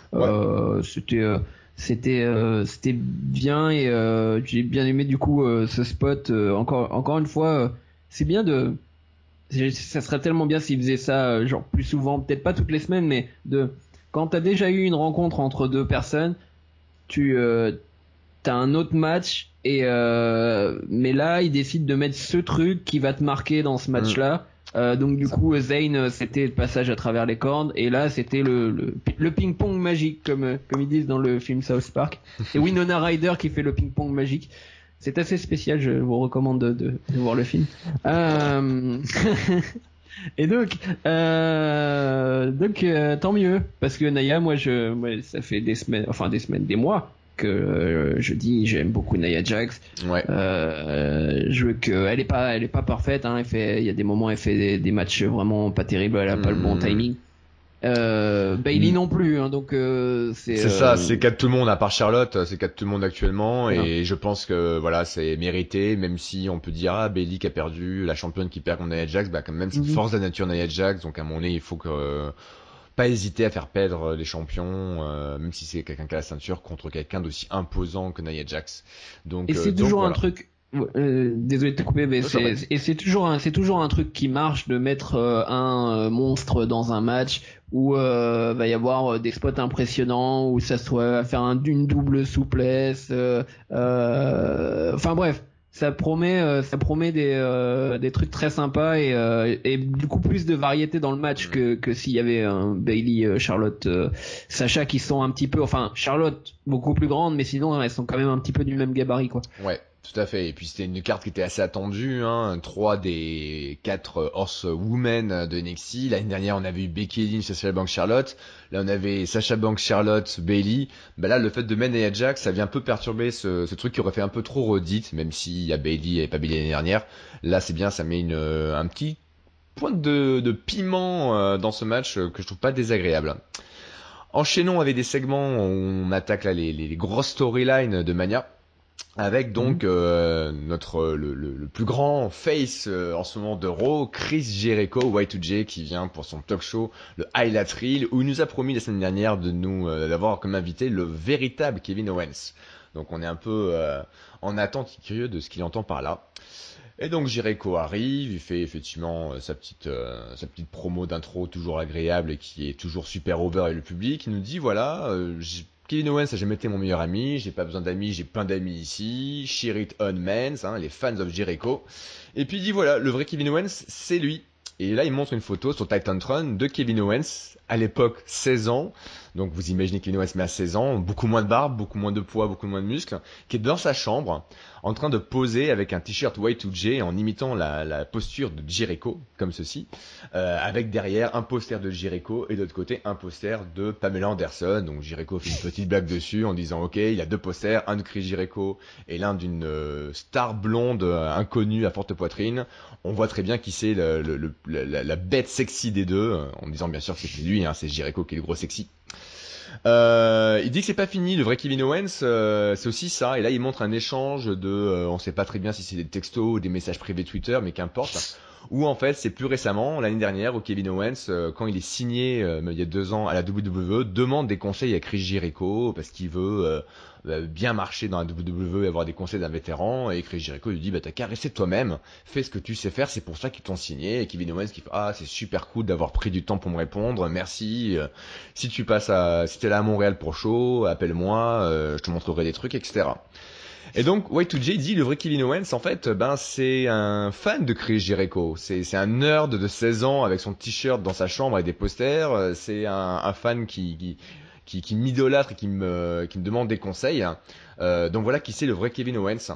C'était bien, et j'ai bien aimé du coup ce spot. Encore une fois, c'est bien ça serait tellement bien s'ils faisaient ça genre plus souvent, peut-être pas toutes les semaines, mais quand t'as déjà eu une rencontre entre deux personnes, t'as un autre match, mais là ils décident de mettre ce truc qui va te marquer dans ce match-là. Donc du coup Zayn, c'était le passage à travers les cordes, et là c'était le ping-pong magique, comme ils disent dans le film South Park. Et Winona Ryder qui fait le ping-pong magique. C'est assez spécial, je vous recommande de voir le film. Et donc tant mieux, parce que Nia, moi ça fait des mois que je dis j'aime beaucoup Nia Jax. Ouais. Je veux elle est pas parfaite, hein. Il y a des moments elle fait des matchs vraiment pas terribles, elle a pas le bon timing. Bailey non plus, hein, donc c'est ça, c'est cas de tout le monde à part Charlotte, c'est cas de tout le monde actuellement et je pense que voilà, c'est mérité, même si on peut dire Bailey qui a perdu, la championne qui perd contre Nia Jax, quand même c'est une force de la nature Nia Jax, donc à un moment donné il faut que pas hésiter à faire perdre les champions, même si c'est quelqu'un qui a la ceinture contre quelqu'un d'aussi imposant que Nia Jax. Donc et c'est toujours voilà. un truc. Désolé de te couper, mais c'est toujours un truc qui marche de mettre un monstre dans un match où va y avoir des spots impressionnants, où ça soit faire une double souplesse, enfin bref, ça promet des trucs très sympas et du coup plus de variété dans le match que s'il y avait un Bailey, Charlotte, Sacha qui sont un petit peu, enfin Charlotte beaucoup plus grande, mais sinon elles sont quand même un petit peu du même gabarit quoi. Ouais. Tout à fait. Et puis c'était une carte qui était assez attendue, hein. 3 des 4 horsewomen de NXT. L'année dernière, on avait eu Becky Lynch, Sasha Banks, Charlotte. Là, on avait Sasha Banks, Charlotte, Bayley. Là, le fait de mettre Nia Jax, ça vient un peu perturber ce truc qui aurait fait un peu trop redite, même s'il y a Bayley et pas Bayley l'année dernière. Là, c'est bien, ça met un petit point de piment dans ce match que je trouve pas désagréable. Enchaînons avec des segments où on attaque là les grosses storylines de Mania. Avec donc le plus grand face en ce moment de Raw, Chris Jericho, Y2J, qui vient pour son talk show, le Highlight Reel, où il nous a promis la semaine dernière de nous d'avoir comme invité le véritable Kevin Owens. Donc on est un peu en attente et curieux de ce qu'il entend par là. Et donc Jericho arrive, il fait effectivement sa petite promo d'intro toujours agréable et qui est toujours super over avec le public. Il nous dit voilà, Kevin Owens a jamais été mon meilleur ami, j'ai pas besoin d'amis, j'ai plein d'amis ici. Cheer it on men, les fans of Jericho. Et puis il dit voilà, le vrai Kevin Owens, c'est lui. Et là il montre une photo sur Titantron de Kevin Owens, à l'époque 16 ans. Donc vous imaginez Kevin Owens mais à 16 ans, beaucoup moins de barbe, beaucoup moins de poids, beaucoup moins de muscles, qui est dans sa chambre, en train de poser avec un t-shirt Y2J en imitant la posture de Jericho, comme ceci, avec derrière un poster de Jericho et de l'autre côté un poster de Pamela Anderson. Donc Jericho fait une petite blague dessus en disant ok, il y a 2 posters, un de Chris Jericho et l'un d'une star blonde inconnue à forte poitrine. On voit très bien qui c'est la bête sexy des deux, en disant bien sûr que c'est lui, c'est Jericho qui est le gros sexy. Il dit que c'est pas fini, le vrai Kevin Owens, c'est aussi ça. Et là, il montre un échange de, on sait pas très bien si c'est des textos ou des messages privés Twitter, mais qu'importe. Où en fait, c'est plus récemment, l'année dernière, où Kevin Owens, quand il est signé il y a 2 ans à la WWE, demande des conseils à Chris Jericho parce qu'il veut bien marcher dans la WWE et avoir des conseils d'un vétéran. Et Chris Jericho lui dit t'as qu'à rester toi-même, fais ce que tu sais faire, c'est pour ça qu'ils t'ont signé. Et Kevin Owens qui fait c'est super cool d'avoir pris du temps pour me répondre, merci. Si t'es là à Montréal pour show, appelle-moi, je te montrerai des trucs, etc. Et donc Y2J dit le vrai Kevin Owens en fait c'est un fan de Chris Jericho, c'est un nerd de 16 ans avec son t-shirt dans sa chambre avec des posters, c'est un fan qui m'idolâtre et qui me demande des conseils. Donc voilà qui c'est le vrai Kevin Owens.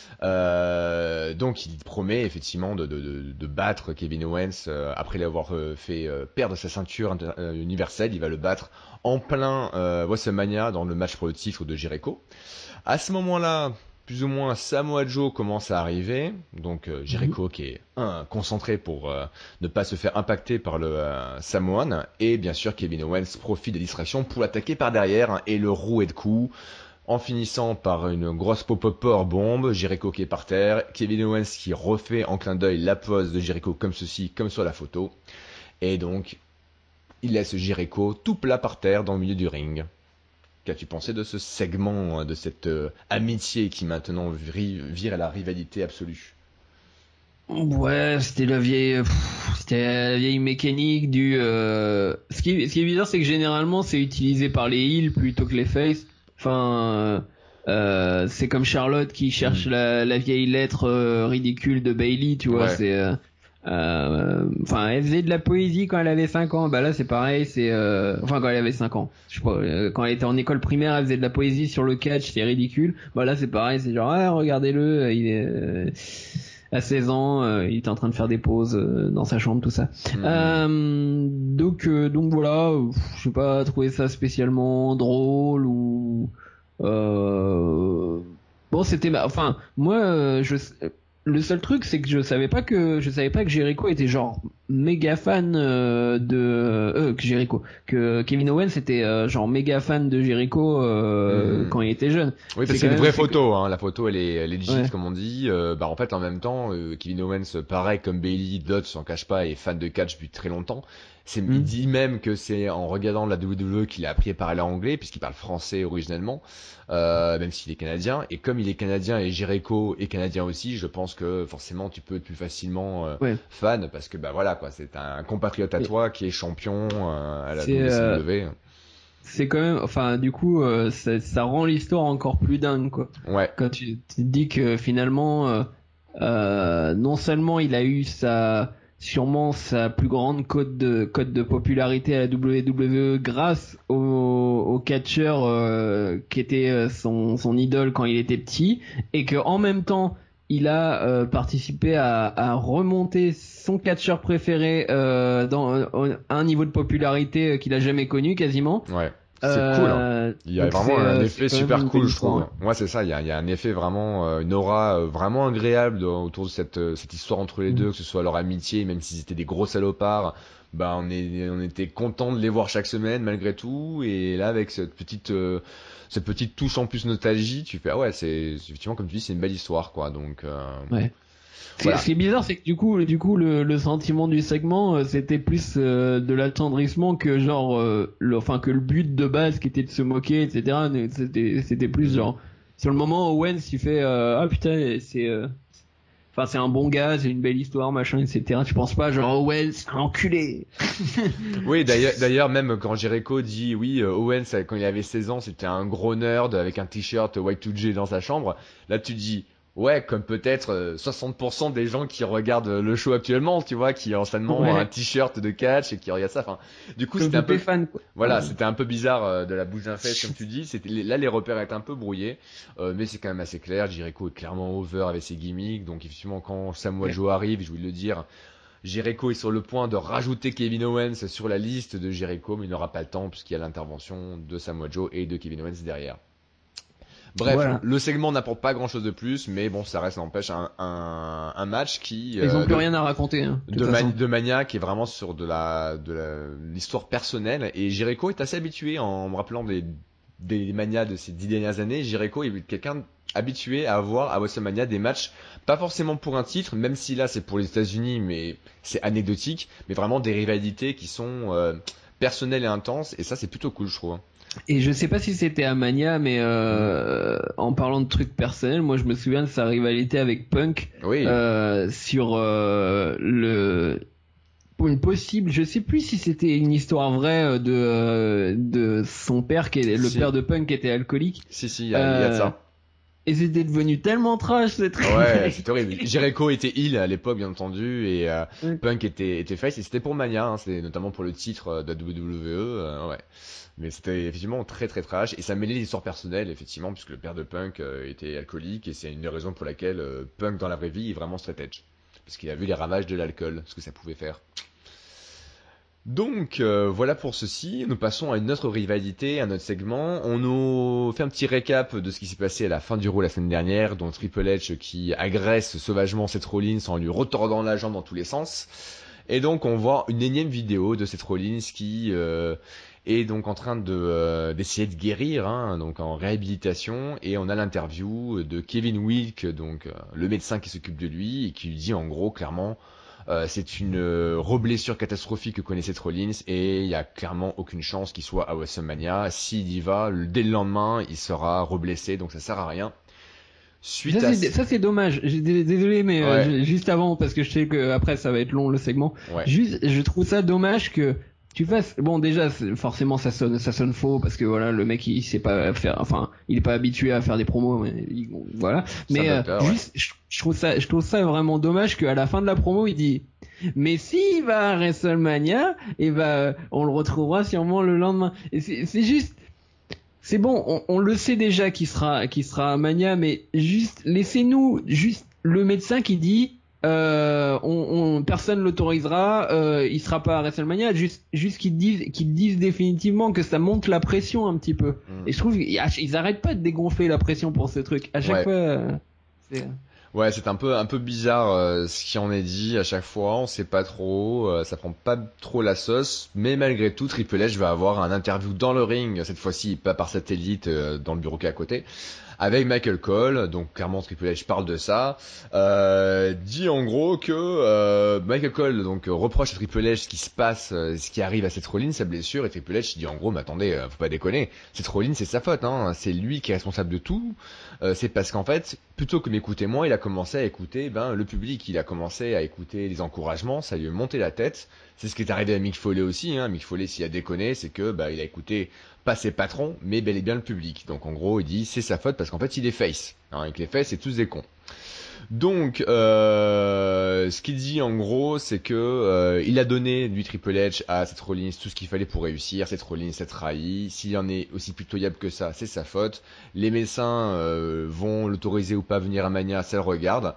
Donc il promet effectivement de battre Kevin Owens après l'avoir fait perdre sa ceinture universelle. Il va le battre en plein WrestleMania dans le match pour le titre de Jericho. À ce moment-là, plus ou moins Samoa Joe commence à arriver, donc Jericho qui est concentré pour ne pas se faire impacter par le Samoan, et bien sûr Kevin Owens profite des distractions pour l'attaquer par derrière et le rouer de coups, en finissant par une grosse pop-up power bomb, Jericho qui est par terre, Kevin Owens qui refait en clin d'œil la pose de Jericho comme ceci, comme sur la photo, et donc il laisse Jericho tout plat par terre dans le milieu du ring. Qu'as-tu pensé de ce segment, de cette amitié qui maintenant vire à la rivalité absolue? Ouais, c'était la vieille mécanique du. Ce qui est bizarre, c'est que généralement c'est utilisé par les heels plutôt que les face. Enfin, c'est comme Charlotte qui cherche la vieille lettre ridicule de Bayley, tu vois. Ouais. Enfin, elle faisait de la poésie quand elle avait 5 ans. Bah là, c'est pareil. Enfin, quand elle avait 5 ans. Je sais pas. Quand elle était en école primaire, elle faisait de la poésie sur le catch. C'est ridicule. Bah là, c'est pareil. C'est genre, regardez-le. Il est à 16 ans. Il est en train de faire des pauses dans sa chambre, tout ça. Donc voilà. Je sais pas trouvé ça spécialement drôle ou. Bon, enfin, moi, le seul truc, c'est que je savais pas que Jericho était genre méga fan que Jericho, que Kevin Owens était genre méga fan de Jericho quand il était jeune. Oui, parce que c'est une vraie photo, hein. La photo, elle est legit, comme on dit. En fait, en même temps, Kevin Owens, pareil comme Bayley, d'autres s'en cache pas, est fan de catch depuis très longtemps. Il dit même que c'est en regardant la WWE qu'il a appris à parler anglais, puisqu'il parle français originellement, même s'il est canadien. Et comme il est canadien et Jericho est canadien aussi, je pense que forcément tu peux être plus facilement fan, parce que voilà quoi, c'est un compatriote à toi qui est champion à la WWE. C'est quand même, enfin, du coup, ça rend l'histoire encore plus dingue, quoi. Ouais. Quand tu te dis que finalement, non seulement il a eu sûrement sa plus grande cote de popularité à la WWE grâce au catcheur qui était son idole quand il était petit, et que en même temps il a participé à remonter son catcheur préféré dans un niveau de popularité qu'il a jamais connu quasiment. Ouais. C'est cool. Hein. Il y a vraiment un effet super cool, je trouve. Hein. Ouais, c'est ça. Il y a un effet vraiment, une aura vraiment agréable autour de cette histoire entre les deux, que ce soit leur amitié, même s'ils étaient des gros salopards. On était content de les voir chaque semaine malgré tout. Et là, avec cette petite touche en plus nostalgie, tu fais c'est effectivement comme tu dis, c'est une belle histoire, quoi. Donc. Ouais. Voilà. Ce qui est bizarre, c'est que du coup, le sentiment du segment, c'était plus de l'attendrissement que genre, que le but de base qui était de se moquer, etc. C'était plus genre, sur le moment où Owens il fait, putain, c'est un bon gars, c'est une belle histoire, machin, etc. Tu penses pas genre Owens, un enculé. Oui, d'ailleurs, même quand Jericho dit oui, Owens quand il avait 16 ans, c'était un gros nerd avec un t-shirt Y2J dans sa chambre. Là, tu dis. Ouais, comme peut-être 60% des gens qui regardent le show actuellement, tu vois, qui ont seulement un t-shirt de catch et qui regardent ça. Enfin, du coup, c'était un peu fan, quoi. Voilà, c'était un peu bizarre de la bouche d'un fait, comme tu dis. Là, les repères étaient un peu brouillés, mais c'est quand même assez clair. Jericho est clairement over avec ses gimmicks, donc effectivement, quand Samoa Joe arrive, je voulais le dire, Jericho est sur le point de rajouter Kevin Owens sur la liste de Jericho, mais il n'aura pas le temps puisqu'il y a l'intervention de Samoa Joe et de Kevin Owens derrière. Bref, le segment n'apporte pas grand chose de plus, mais bon, ça reste n'empêche un match qui... Ils ont plus rien à raconter. Hein, de Mania qui est vraiment sur de l'histoire personnelle. Et Jericho est assez habitué, en me rappelant des Manias de ces 10 dernières années, Jericho est quelqu'un habitué à avoir à WrestleMania des matchs, pas forcément pour un titre, même si là c'est pour les États-Unis, mais c'est anecdotique, mais vraiment des rivalités qui sont personnelles et intenses, et ça c'est plutôt cool, je trouve. Et je sais pas si c'était à Mania, mais en parlant de trucs personnels, moi je me souviens de sa rivalité avec Punk sur une possible, je sais plus si c'était une histoire vraie de son père qui est le père de Punk qui était alcoolique. Si, il y a de ça. Et c'était devenu tellement trash, c'est très... Ouais, c'est horrible. Jericho était heel à l'époque, bien entendu, et Punk était face, et c'était pour Mania, hein, c'était notamment pour le titre de la WWE, ouais. Mais c'était effectivement très très trash, et ça mêlait l'histoire personnelle, effectivement, puisque le père de Punk était alcoolique, et c'est une des raisons pour laquelle Punk dans la vraie vie est vraiment straight edge. Parce qu'il a vu les ravages de l'alcool, ce que ça pouvait faire. Donc voilà pour ceci, nous passons à une autre rivalité, un autre segment. On nous fait un petit récap de ce qui s'est passé à la fin du Raw la semaine dernière, dont Triple H qui agresse sauvagement Seth Rollins en lui retordant la jambe dans tous les sens. Et donc on voit une énième vidéo de Seth Rollins qui est donc en train d'essayer de guérir, hein, donc en réhabilitation, et on a l'interview de Kevin Wilk, donc le médecin qui s'occupe de lui, et qui lui dit en gros clairement... c'est une reblessure catastrophique que connaît Seth Rollins et il y a clairement aucune chance qu'il soit à WrestleMania. S'il y va, dès le lendemain, il sera reblessé, donc ça sert à rien. Ça c'est dommage. Désolé, mais juste avant, parce que je sais que après ça va être long le segment. Ouais. Juste, je trouve ça dommage que tu fasses. Bon, déjà, forcément, ça sonne faux parce que voilà, le mec il sait pas faire. Enfin, il est pas habitué à faire des promos. Voilà. Mais juste, je trouve ça vraiment dommage qu'à la fin de la promo, il dit. Mais s'il va à WrestleMania, et on le retrouvera sûrement le lendemain. Et c'est juste. C'est bon, on le sait déjà qui sera à Mania, mais juste laissez-nous juste le médecin qui dit personne l'autorisera, il sera pas à WrestleMania, juste qu'ils disent définitivement que ça monte la pression un petit peu. Et je trouve qu'ils arrêtent pas de dégonfler la pression pour ce truc. À chaque fois. Ouais, c'est un peu bizarre ce qui en est dit à chaque fois, on sait pas trop, ça prend pas trop la sauce, mais malgré tout, Triple H va avoir un interview dans le ring, cette fois-ci pas par satellite dans le bureau qui est à côté, avec Michael Cole, donc clairement Triple H parle de ça, dit en gros que Michael Cole donc reproche à Triple H ce qui se passe, ce qui arrive à Seth Rollins, sa blessure, et Triple H dit en gros mais attendez, faut pas déconner, Seth Rollins c'est sa faute, hein, c'est lui qui est responsable de tout, c'est parce qu'en fait plutôt que m'écouter moi, il a commencé à écouter le public, il a commencé à écouter les encouragements, ça lui a monté la tête, c'est ce qui est arrivé à Mick Foley aussi, hein. Mick Foley s'il a déconné, c'est que il a écouté pas ses patrons, mais bel et bien le public. Donc en gros, il dit c'est sa faute parce qu'en fait il est face. Hein, avec les faces, c'est tous des cons. Donc ce qu'il dit en gros, c'est que il a donné lui Triple H à Seth Rollins tout ce qu'il fallait pour réussir. Seth Rollins s'est trahi. S'il en est aussi pitoyable que ça, c'est sa faute. Les médecins vont l'autoriser ou pas à venir à Mania, ça le regarde.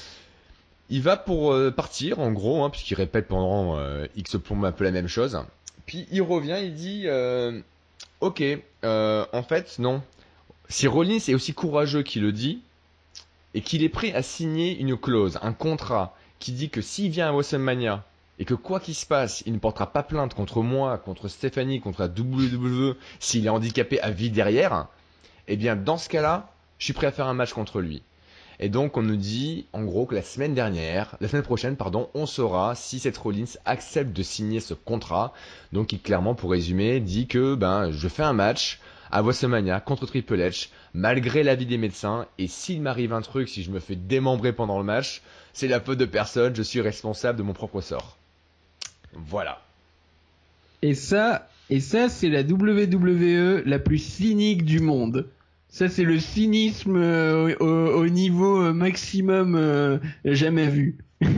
Il va pour partir en gros, hein, puisqu'il répète pendant X plomb un peu la même chose. Puis il revient, il dit ok, en fait, non. Si Rollins est aussi courageux qu'il le dit, et qu'il est prêt à signer une clause, un contrat, qui dit que s'il vient à WrestleMania, et que quoi qu'il se passe, il ne portera pas plainte contre moi, contre Stephanie, contre la WWE, s'il est handicapé à vie derrière, eh bien, dans ce cas-là, je suis prêt à faire un match contre lui. Et donc, on nous dit, en gros, que la semaine prochaine, on saura si Seth Rollins accepte de signer ce contrat. Donc, il clairement, pour résumer, dit que, je fais un match à WrestleMania contre Triple H, malgré l'avis des médecins, et s'il m'arrive un truc, si je me fais démembrer pendant le match, c'est la faute de personne, je suis responsable de mon propre sort. Voilà. Et ça, c'est la WWE la plus cynique du monde. Ça, c'est le cynisme au niveau maximum jamais vu.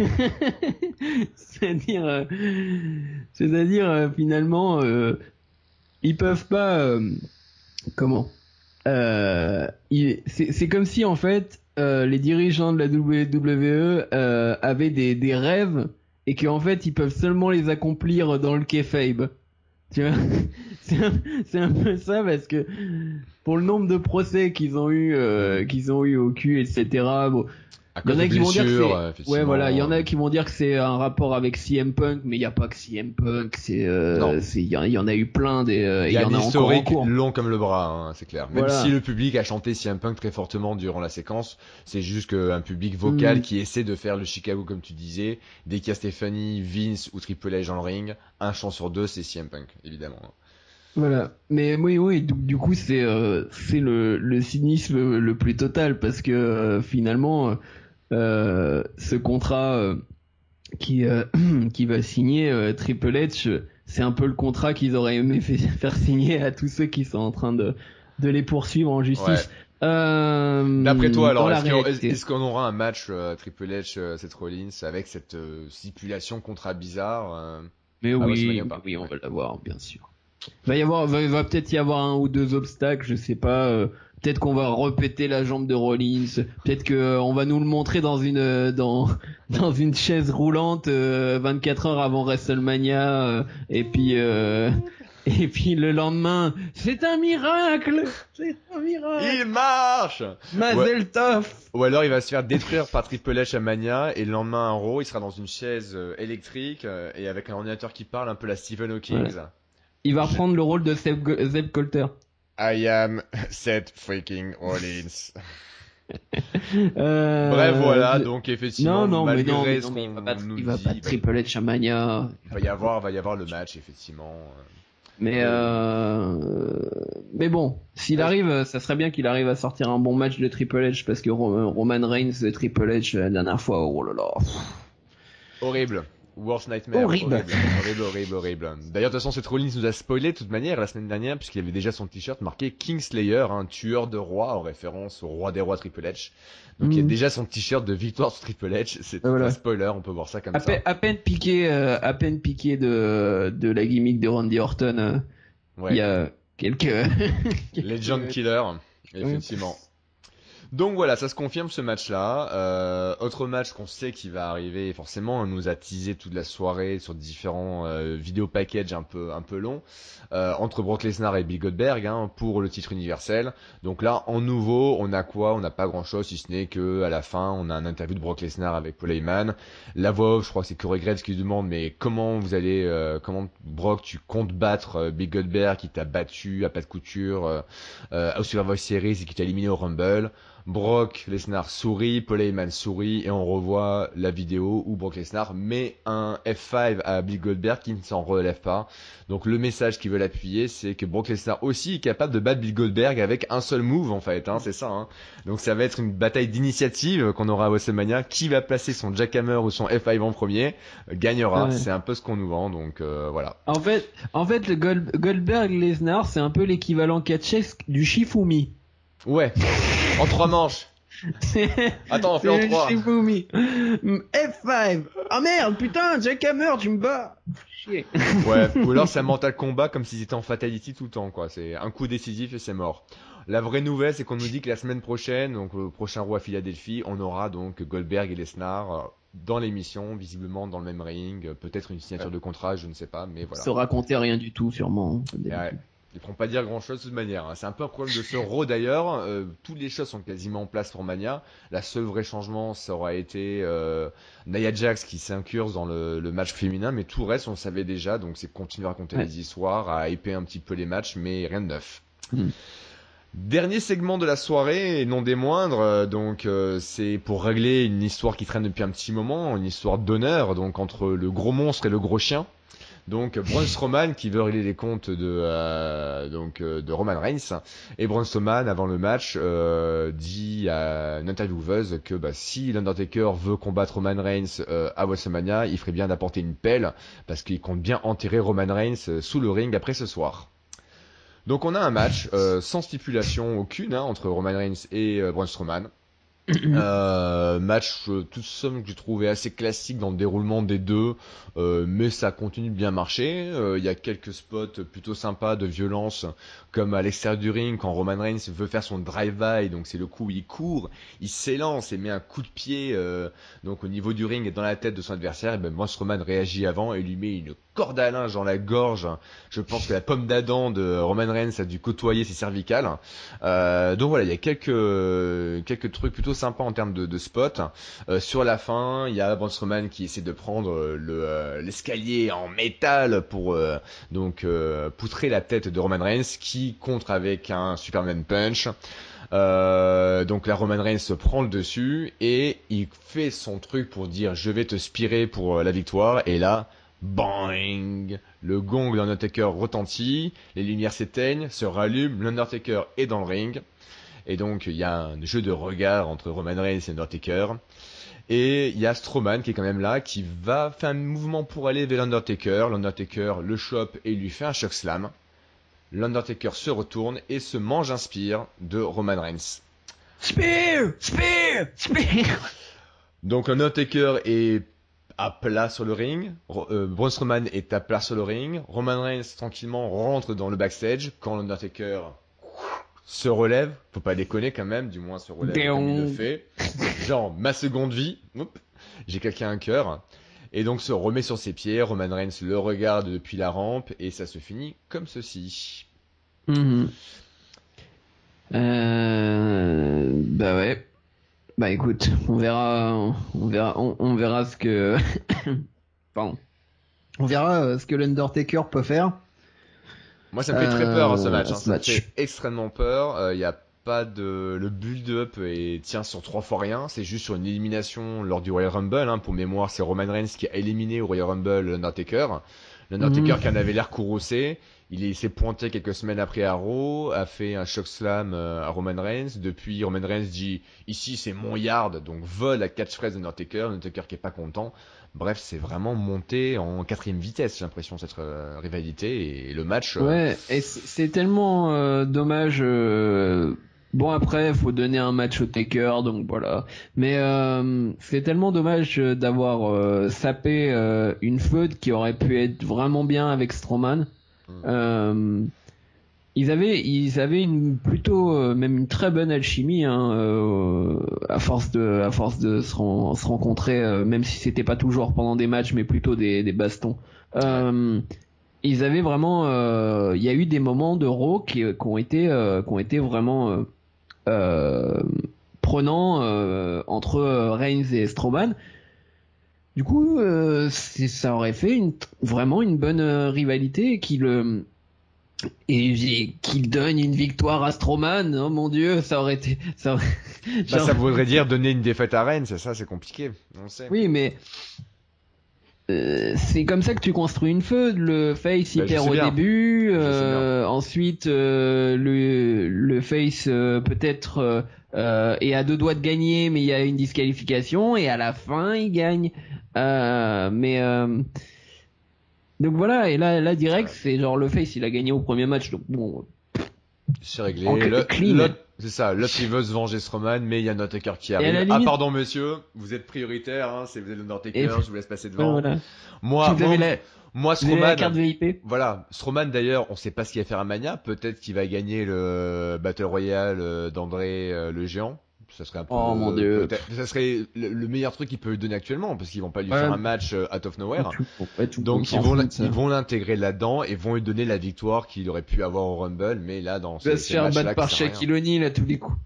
C'est-à-dire, finalement, ils peuvent pas. Comment c'est comme si en fait les dirigeants de la WWE avaient des rêves et qu'en fait ils peuvent seulement les accomplir dans le kayfabe. Tu vois, c'est un peu ça parce que pour le nombre de procès qu'ils ont eu au cul, etc. Bon, il y en a qui vont dire que c'est ouais voilà, il y en a qui vont dire que c'est un rapport avec CM Punk, mais il y a pas que CM Punk, il y en a eu plein des il y en a encore en cours. Long comme le bras, hein, c'est clair. Même si le public a chanté CM Punk très fortement durant la séquence, c'est juste qu'un public vocal qui essaie de faire le Chicago comme tu disais, dès qu'il y a Stephanie, Vince ou Triple H dans le ring, un chant sur deux c'est CM Punk évidemment. Voilà, mais oui, du coup c'est le cynisme le plus total parce que finalement ce contrat qui va signer Triple H, c'est un peu le contrat qu'ils auraient aimé faire signer à tous ceux qui sont en train de les poursuivre en justice. Ouais. D'après toi, alors, est-ce qu'on aura un match Triple H, Seth Rollins avec cette stipulation contrat bizarre Mais oui, on va l'avoir, bien sûr. Va peut-être y avoir un ou deux obstacles, je sais pas. Peut-être qu'on va repéter la jambe de Rollins. Peut-être que on va nous le montrer dans une chaise roulante 24 heures avant WrestleMania. Et puis le lendemain, c'est un miracle. Il marche. Mazel tov. Ou alors il va se faire détruire par Triple H à Mania et le lendemain à Raw, il sera dans une chaise électrique et avec un ordinateur qui parle, un peu la Stephen Hawking. Ouais. Il va reprendre le rôle de Zeb Colter. I am Seth freaking Rollins. Bref, voilà, donc effectivement, malgré ce qu'on nous il va pas Triple H à Mania. Va y avoir le match, effectivement. Mais bon, s'il arrive, ça serait bien qu'il arrive à sortir un bon match de Triple H parce que Roman Reigns, Triple H, la dernière fois, oh là là. Horrible. Worst Nightmare. Horrible. D'ailleurs, de toute façon, Seth Rollins nous a spoilé de toute manière la semaine dernière, puisqu'il avait déjà son t-shirt marqué Kingslayer, un tueur de rois, en référence au roi des rois Triple H. Donc, il y a déjà son t-shirt de victoire sur Triple H. C'est un spoiler, on peut voir ça comme ça. À peine piqué de la gimmick de Randy Orton. Il y a quelques... Legend Killer, effectivement. Donc voilà, ça se confirme ce match-là. Autre match qu'on sait qui va arriver, forcément, on nous a teasé toute la soirée sur différents vidéo packages un peu longs entre Brock Lesnar et Bill Goldberg hein, pour le titre universel. Donc là, en nouveau, on a quoi? On n'a pas grand-chose, si ce n'est que à la fin, on a un interview de Brock Lesnar avec Paul Heyman. La voix off, je crois que c'est Corey Graves qui lui demande mais comment comment Brock tu comptes battre Bill Goldberg qui t'a battu à pas de couture au Survivor Series et qui t'a éliminé au Rumble. Brock Lesnar sourit, Paul Heyman sourit et on revoit la vidéo où Brock Lesnar met un F5 à Bill Goldberg qui ne s'en relève pas. Donc le message qu'ils veulent appuyer c'est que Brock Lesnar aussi est capable de battre Bill Goldberg avec un seul move en fait, hein, c'est ça. Hein. Donc ça va être une bataille d'initiative qu'on aura à WrestleMania. Qui va placer son jackhammer ou son F5 en premier gagnera. Ouais. C'est un peu ce qu'on nous vend donc voilà. En fait le Goldberg Lesnar c'est un peu l'équivalent catchesque du Shifumi. Ouais, en 3 manches. Attends, on fait en 3. Shifumi. F5. Oh merde, putain, Jackhammer, tu me bats. Chier. Ouais, ou alors c'est un mental combat comme s'ils étaient en fatality tout le temps, quoi. C'est un coup décisif et c'est mort. La vraie nouvelle, c'est qu'on nous dit que la semaine prochaine, donc le prochain Raw à Philadelphie, on aura donc Goldberg et Lesnar dans l'émission, visiblement dans le même ring, peut-être une signature de contrat, je ne sais pas, mais voilà. Se raconter rien du tout, sûrement. Ouais. Ils ne pourront pas dire grand chose de toute manière. Hein. C'est un peu un problème de ce Raw d'ailleurs. Toutes les choses sont quasiment en place pour Mania. La seule vrai changement, ça aura été Nia Jax qui s'incurse dans le match féminin, mais tout le reste, on le savait déjà. Donc c'est continuer à raconter les histoires, à hyper un petit peu les matchs, mais rien de neuf. Dernier segment de la soirée, et non des moindres, donc c'est pour régler une histoire qui traîne depuis un petit moment, une histoire d'honneur, donc entre le gros monstre et le gros chien. Donc Braun Strowman qui veut régler les comptes de Roman Reigns et Braun Strowman avant le match dit à une intervieweuse que si l'Undertaker veut combattre Roman Reigns à WrestleMania, il ferait bien d'apporter une pelle parce qu'il compte bien enterrer Roman Reigns sous le ring après ce soir. Donc on a un match sans stipulation aucune entre Roman Reigns et Braun Strowman. Match toute somme que j'ai trouvé assez classique dans le déroulement des deux, mais ça continue de bien marcher. Il y a quelques spots plutôt sympas de violence, comme à l'extérieur du ring quand Roman Reigns veut faire son drive-by, donc c'est le coup où il court, il s'élance et met un coup de pied donc au niveau du ring et dans la tête de son adversaire. Et ben Braun Strowman réagit avant et lui met une corde à linge dans la gorge. Je pense que la pomme d'Adam de Roman Reigns a dû côtoyer ses cervicales. Donc voilà, il y a quelques trucs plutôt sympa en termes de spot. Sur la fin, il y a Braun Strowman qui essaie de prendre l'escalier en métal pour poutrer la tête de Roman Reigns qui contre avec un Superman Punch. Donc là Roman Reigns se prend le dessus et il fait son truc pour dire je vais te spirer pour la victoire et là boing, le gong de l'Undertaker retentit, les lumières s'éteignent, se rallument, l'Undertaker est dans le ring. Et donc il y a un jeu de regard entre Roman Reigns et Undertaker. Et il y a Strowman qui est quand même là, qui va faire un mouvement pour aller vers l'Undertaker. L'Undertaker le chope et lui fait un chokeslam. L'Undertaker se retourne et se mange un spear de Roman Reigns. Spear! Spear! Spear! Donc l'Undertaker est à plat sur le ring. Braun Strowman est à plat sur le ring. Roman Reigns tranquillement rentre dans le backstage quand l'Undertaker se relève, faut pas déconner quand même, du moins se relève comme il le fait. Genre, ma seconde vie, j'ai claqué un cœur. Et donc se remet sur ses pieds, Roman Reigns le regarde depuis la rampe, et ça se finit comme ceci. Bah ouais. Bah écoute, on verra ce que... Pardon. On verra ce que l'Undertaker peut faire. Moi, ça me fait très peur ce match. Ça me fait extrêmement peur. Il y a pas de le build-up et tient sur 3 fois rien. C'est juste sur une élimination lors du Royal Rumble. Hein. Pour mémoire, c'est Roman Reigns qui a éliminé au Royal Rumble l'Undertaker. L'Undertaker qui en avait l'air courroucé. Il s'est pointé quelques semaines après à Raw, a fait un chokeslam à Roman Reigns. Depuis, Roman Reigns dit ici c'est mon yard, donc vole la catchphrase d'Undertaker. L'Undertaker qui est pas content. Bref, c'est vraiment monté en 4ème vitesse, j'ai l'impression, cette rivalité et le match. Ouais, et c'est tellement dommage. Bon après, faut donner un match au Taker, donc voilà. Mais c'est tellement dommage d'avoir sapé une feud qui aurait pu être vraiment bien avec Strowman. ils avaient une plutôt même une très bonne alchimie hein, à force de se rencontrer même si c'était pas toujours pendant des matchs mais plutôt des bastons. Ils avaient vraiment il y a eu des moments de Raw qui ont été vraiment prenants entre Reigns et Strowman. Du coup, ça aurait fait vraiment une bonne rivalité qu'il donne une victoire à Strowman. Oh mon Dieu, ça aurait été. Ça voudrait dire donner une défaite à Reigns, c'est compliqué. On sait. Oui, mais c'est comme ça que tu construis une feud. Le face il perd au début, ensuite le face peut-être est à 2 doigts de gagner, mais il y a une disqualification et à la fin il gagne. Donc voilà, et là direct c'est genre le face il a gagné au premier match, donc bon. C'est réglé. C'est ça, l'autre il veut se venger Strowman, mais il y a Undertaker qui arrive. Limite... Ah pardon monsieur, vous êtes prioritaire, hein, c'est vous êtes Undertaker, je vous laisse passer devant. Voilà. Moi Strowman, la carte VIP. Voilà, Strowman d'ailleurs, on sait pas ce qu'il va faire à Mania, peut-être qu'il va gagner le Battle Royale d'André le Géant. Ça serait un peu, oh mon Dieu. Ça serait le meilleur truc qu'ils peuvent lui donner actuellement parce qu'ils vont pas lui faire un match out of nowhere. Donc ils vont l'intégrer là-dedans et vont lui donner la victoire qu'il aurait pu avoir au Rumble, mais là dans ce match-là, il va se faire battre par Shaquille O'Neal à tous les coups.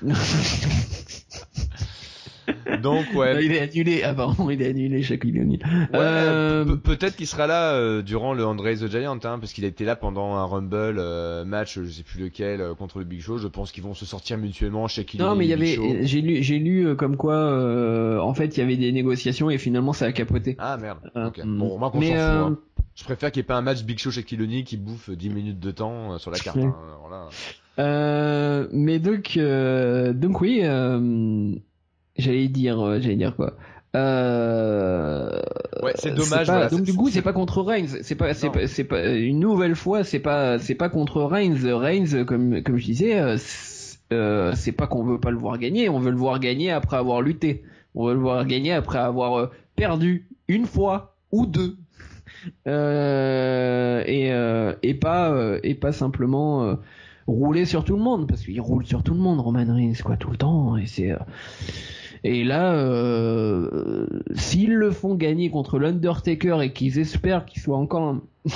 Donc ouais. Il est annulé. Apparemment, il est annulé Shaquille O'Neal. Peut-être qu'il sera là durant le Andre the Giant, hein, parce qu'il a été là pendant un Rumble match, je sais plus lequel, contre le Big Show. Je pense qu'ils vont se sortir mutuellement Shaquille O'Neal. Non, mais il y avait, j'ai lu comme quoi, en fait, il y avait des négociations et finalement ça a capoté. Ah merde. Okay. Bon, moi qu'on s'en fout. Hein. Je préfère qu'il n'y ait pas un match Big Show Shaquille O'Neal qui bouffe 10 minutes de temps sur la carte. Hein. Alors là... mais donc oui. J'allais dire quoi. Ouais, c'est dommage. Voilà, donc du coup, c'est pas contre Reigns. C'est pas une nouvelle fois. C'est pas contre Reigns. Reigns, comme je disais, c'est pas qu'on veut pas le voir gagner. On veut le voir gagner après avoir lutté. On veut le voir gagner après avoir perdu une fois ou deux. Et pas simplement rouler sur tout le monde, parce qu'il roule sur tout le monde, Roman Reigns, quoi, tout le temps. Et là, s'ils le font gagner contre l'Undertaker et qu'ils espèrent qu'il soit encore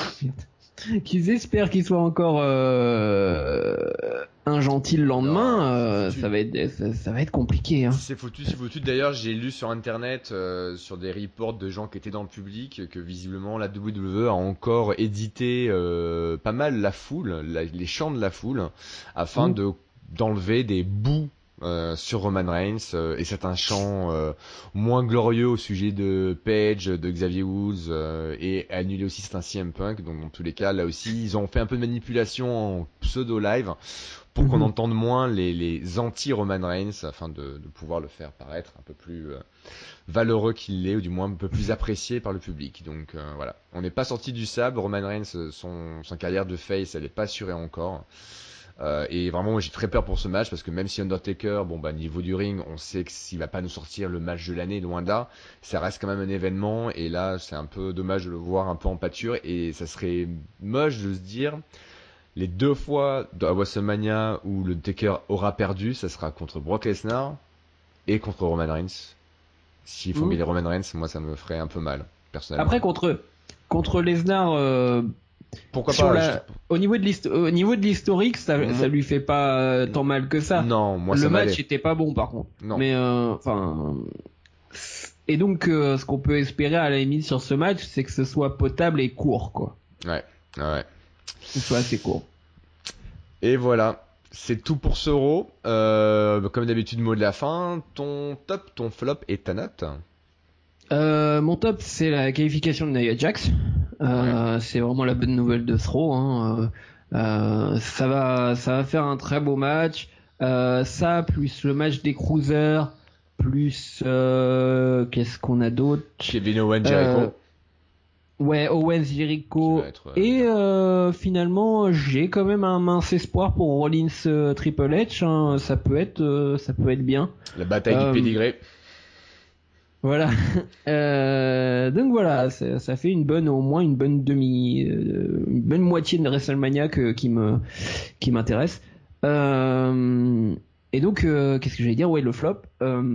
un gentil le lendemain, ça va être compliqué. Hein. C'est foutu. D'ailleurs, j'ai lu sur internet, sur des reports de gens qui étaient dans le public, que visiblement la WWE a encore édité pas mal la foule, les chants de la foule, afin d'enlever des bouts sur Roman Reigns et certains chants moins glorieux au sujet de Page, de Xavier Woods et annuler aussi certains CM Punk. Donc dans tous les cas, là aussi, ils ont fait un peu de manipulation en pseudo live pour qu'on entende moins les anti-Roman Reigns afin de pouvoir le faire paraître un peu plus valeureux qu'il l'est, ou du moins un peu plus apprécié par le public. Donc voilà, on n'est pas sorti du sable. Roman Reigns, son carrière de face, elle n'est pas assurée encore. Et vraiment, j'ai très peur pour ce match parce que même si Undertaker, niveau du ring, on sait qu'il va pas nous sortir le match de l'année, loin de là, ça reste quand même un événement. Et là, c'est un peu dommage de le voir un peu en pâture. Et ça serait moche de se dire, les 2 fois à WrestleMania où le Taker aura perdu, ça sera contre Brock Lesnar et contre Roman Reigns. S'il faut mêler Roman Reigns, moi ça me ferait un peu mal, personnellement. Après, contre Lesnar, pourquoi pas au niveau de l'historique, ça lui fait pas tant mal que ça. Non, moi le ça match était pas bon par contre. Non. Mais et donc ce qu'on peut espérer à la limite sur ce match, c'est que ce soit potable et court, quoi. Ouais. Que ce soit assez court. Et voilà, c'est tout pour ce Raw. Comme d'habitude, mot de la fin. Ton top, ton flop et ta note. Mon top, c'est la qualification de Nia Jax. C'est vraiment la bonne nouvelle de ce Raw. Hein. Ça va faire un très beau match. Ça, plus le match des Cruisers, plus qu'est-ce qu'on a d'autre? Kevin Owens, Jericho. Ouais, Owens, Jericho. Et finalement, j'ai quand même un mince espoir pour Rollins, Triple H. Hein. Ça peut être bien. La bataille du pédigré. Voilà. Donc voilà, ça fait au moins une bonne une bonne moitié de WrestleMania qui m'intéresse. Et donc, qu'est-ce que j'allais dire? Ouais, le flop.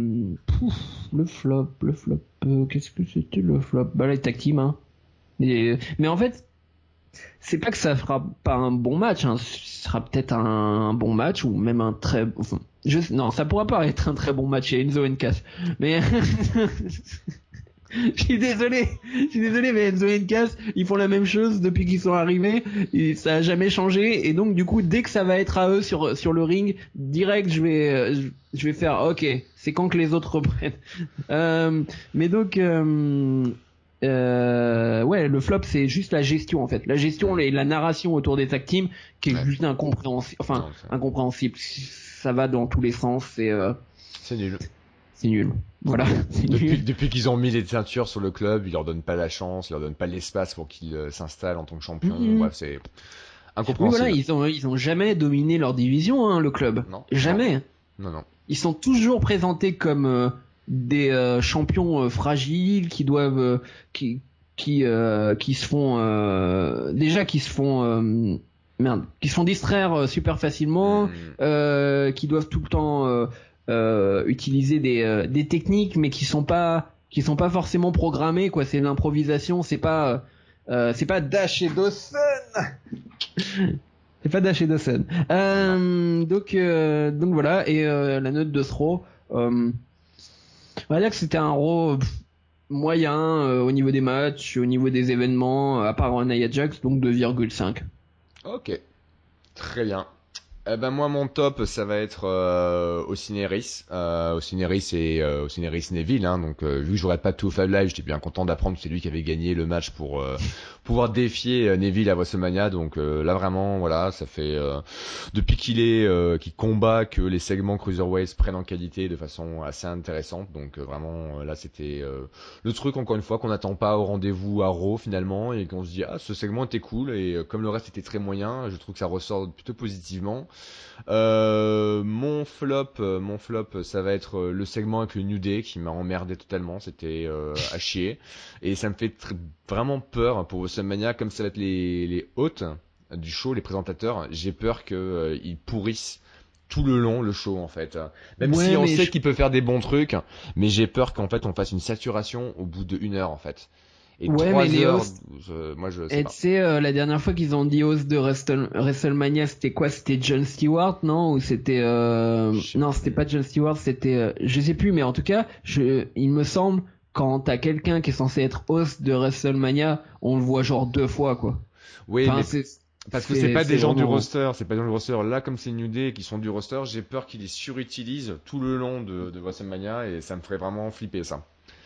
Le flop. Qu'est-ce que c'était le flop? Bah les tag team, hein. Mais en fait, c'est pas que ça fera pas un bon match, hein. Ce sera peut-être un bon match ou même un très, enfin, non, ça pourra pas être un très bon match chez Enzo et Cass. Mais je suis désolé, mais Enzo et Cass, ils font la même chose depuis qu'ils sont arrivés, et ça a jamais changé, et donc du coup, dès que ça va être à eux sur le ring, direct, je vais faire, ok, c'est quand que les autres reprennent. Mais donc, ouais, le flop, c'est juste la gestion en fait, la gestion et la narration autour des tag teams qui est Ouais. juste incompréhensible, enfin Non, incompréhensible. Ça va dans tous les sens, c'est nul. c'est nul. Voilà, c'est Depuis, nul. depuis qu'ils ont mis les ceintures sur le club, ils leur donnent pas la chance, ils leur donnent pas l'espace pour qu'ils s'installent en tant que champion. Mhm. Bref, c'est Oui, voilà, incompréhensible. ils ont jamais dominé leur division, hein, le club. Non, Jamais. non, non. Ils sont toujours présentés comme des champions fragiles qui doivent, qui se font, déjà qui se font, qui se font distraire super facilement, qui doivent tout le temps utiliser des techniques, mais qui sont pas forcément programmées, quoi. C'est l'improvisation, c'est pas Dash et Dawson. C'est pas Dash et Dawson. Donc voilà, et la note de Throw, on va dire que c'était un Raw moyen au niveau des matchs, au niveau des événements, à part Nia Jax, donc 2,5. Ok, très bien. Eh ben moi mon top ça va être Ocineris et Ocineris Neville hein, donc vu que j'aurais pas tout Five Live j'étais bien content d'apprendre que c'est lui qui avait gagné le match pour pouvoir défier Neville à WrestleMania donc là vraiment voilà ça fait depuis qu'il combat que les segments Cruiserweights prennent en qualité de façon assez intéressante donc vraiment là c'était le truc encore une fois qu'on n'attend pas au rendez-vous à Raw finalement et qu'on se dit ah ce segment était cool et comme le reste était très moyen je trouve que ça ressort plutôt positivement. Mon flop, ça va être le segment avec le New Day qui m'a emmerdé totalement. C'était à chier et ça me fait vraiment peur pour WrestleMania comme ça va être les hôtes du show, les présentateurs. J'ai peur que ils pourrissent tout le long le show en fait. Même si Ouais, on mais sait qu'il peut faire des bons trucs, mais j'ai peur qu'en fait on fasse une saturation au bout de 1 heure en fait. Et ouais, mais 3 les heures, hosts, moi je sais et tu pas. sais, la dernière fois qu'ils ont dit host de WrestleMania, c'était quoi? C'était Jon Stewart, non? Ou c'était, Je sais non, c'était plus. pas Jon Stewart, c'était, je sais plus, mais en tout cas, il me semble, quand t'as quelqu'un qui est censé être host de WrestleMania, on le voit genre 2 fois, quoi. Oui, Enfin, mais parce que c'est pas c'est des gens du vraiment, roster, c'est pas des gens du roster. Là, comme c'est New Day qui sont du roster, j'ai peur qu'ils les surutilisent tout le long de WrestleMania et ça me ferait vraiment flipper ça.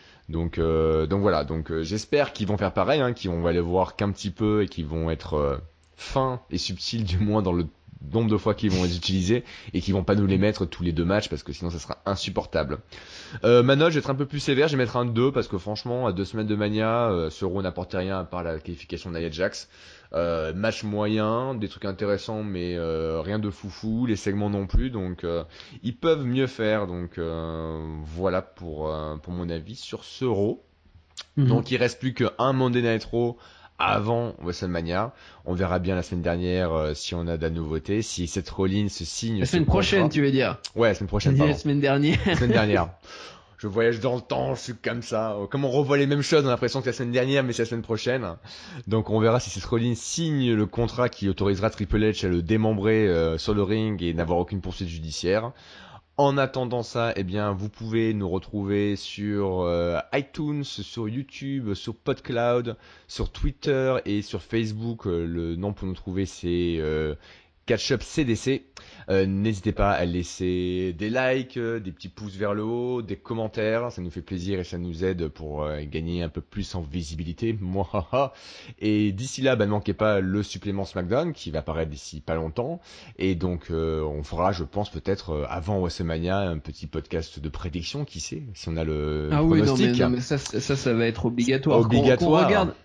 Donc voilà, j'espère qu'ils vont faire pareil, hein, qu'on va les voir qu'un petit peu et qu'ils vont être fins et subtils du moins dans le nombre de fois qu'ils vont les utiliser et qu'ils vont pas nous les mettre tous les 2 matchs parce que sinon ça sera insupportable. Ma note, je vais être un peu plus sévère, je vais mettre un 2 parce que franchement, à 2 semaines de Mania, ce Raw n'apportait rien à part la qualification de Nia Jax. Match moyen, des trucs intéressants, mais rien de foufou, les segments non plus, donc ils peuvent mieux faire. Donc voilà pour mon avis sur ce Raw. Mhm. Donc il reste plus qu'un Monday Night Raw avant WrestleMania. On verra bien la semaine dernière si on a de la nouveauté, si Seth Rollins signe La ce semaine prochaine, contrat. tu veux dire? Ouais, la semaine T'as prochaine, dit la pardon. semaine dernière. La semaine dernière. Je voyage dans le temps, je suis comme ça. Comme on revoit les mêmes choses, on a l'impression que c'est la semaine dernière, mais c'est la semaine prochaine. Donc on verra si Seth Rollins signe le contrat qui autorisera Triple H à le démembrer sur le ring et n'avoir aucune poursuite judiciaire. En attendant ça, eh bien, vous pouvez nous retrouver sur iTunes, sur YouTube, sur PodCloud, sur Twitter et sur Facebook. Le nom pour nous trouver, c'est Catch Up CDC. N'hésitez pas à laisser des likes, des petits pouces vers le haut, des commentaires, ça nous fait plaisir et ça nous aide pour gagner un peu plus en visibilité. Moi, et d'ici là, ne manquez pas le supplément SmackDown qui va apparaître d'ici pas longtemps. Et donc, on fera, je pense, peut-être avant WrestleMania un petit podcast de prédiction, qui sait, si on a le Ah oui, pronostic non, mais ça va être obligatoire. Qu'on obligatoire. regarde,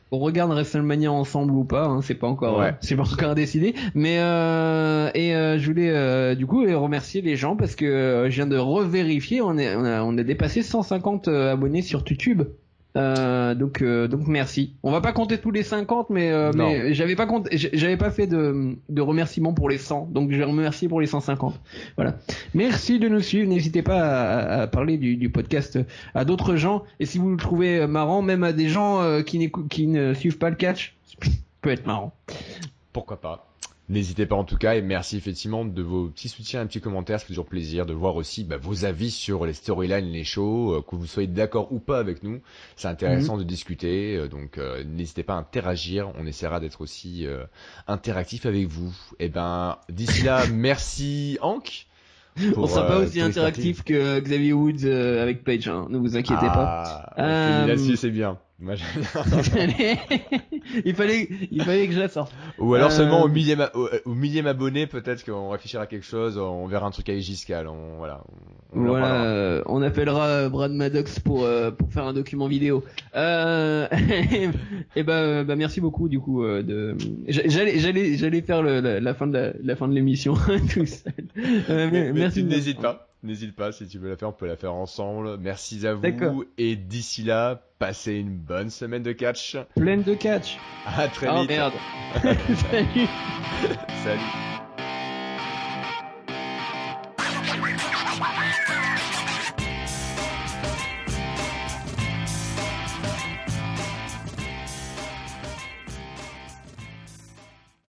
on regarde WrestleMania ensemble ou pas, hein, c'est pas encore décidé. Mais je voulais du coup remercier les gens parce que je viens de revérifier, on a dépassé 150 abonnés sur YouTube. Donc merci. On va pas compter tous les 50, mais j'avais pas fait de remerciements pour les 100, donc je vais remercier pour les 150. Voilà. Merci de nous suivre. N'hésitez pas à parler du podcast à d'autres gens. Et si vous le trouvez marrant, même à des gens qui ne suivent pas le catch, ça peut être marrant. Pourquoi pas. N'hésitez pas en tout cas, et merci effectivement de vos petits soutiens et petits commentaires, ça fait toujours plaisir de voir aussi vos avis sur les storylines, les shows, que vous soyez d'accord ou pas avec nous, c'est intéressant de discuter, donc n'hésitez pas à interagir, on essaiera d'être aussi interactif avec vous. Et d'ici là, merci Hank. On sera pas aussi interactif que Xavier Woods avec Page, hein, ne vous inquiétez pas. Là-dessus, c'est bien. Moi, il fallait que je la sorte. Ou alors seulement au millième abonné, peut-être qu'on réfléchira à quelque chose, on verra un truc avec Giscal, on appellera Brad Maddox pour faire un document vidéo. Merci beaucoup du coup j'allais faire la fin de l'émission tout seul. Merci. N'hésite pas, si tu veux la faire, on peut la faire ensemble. Merci à vous. D'accord. Et d'ici là, passez une bonne semaine de catch. Pleine de catch. À très vite. Oh merde. Salut. Salut.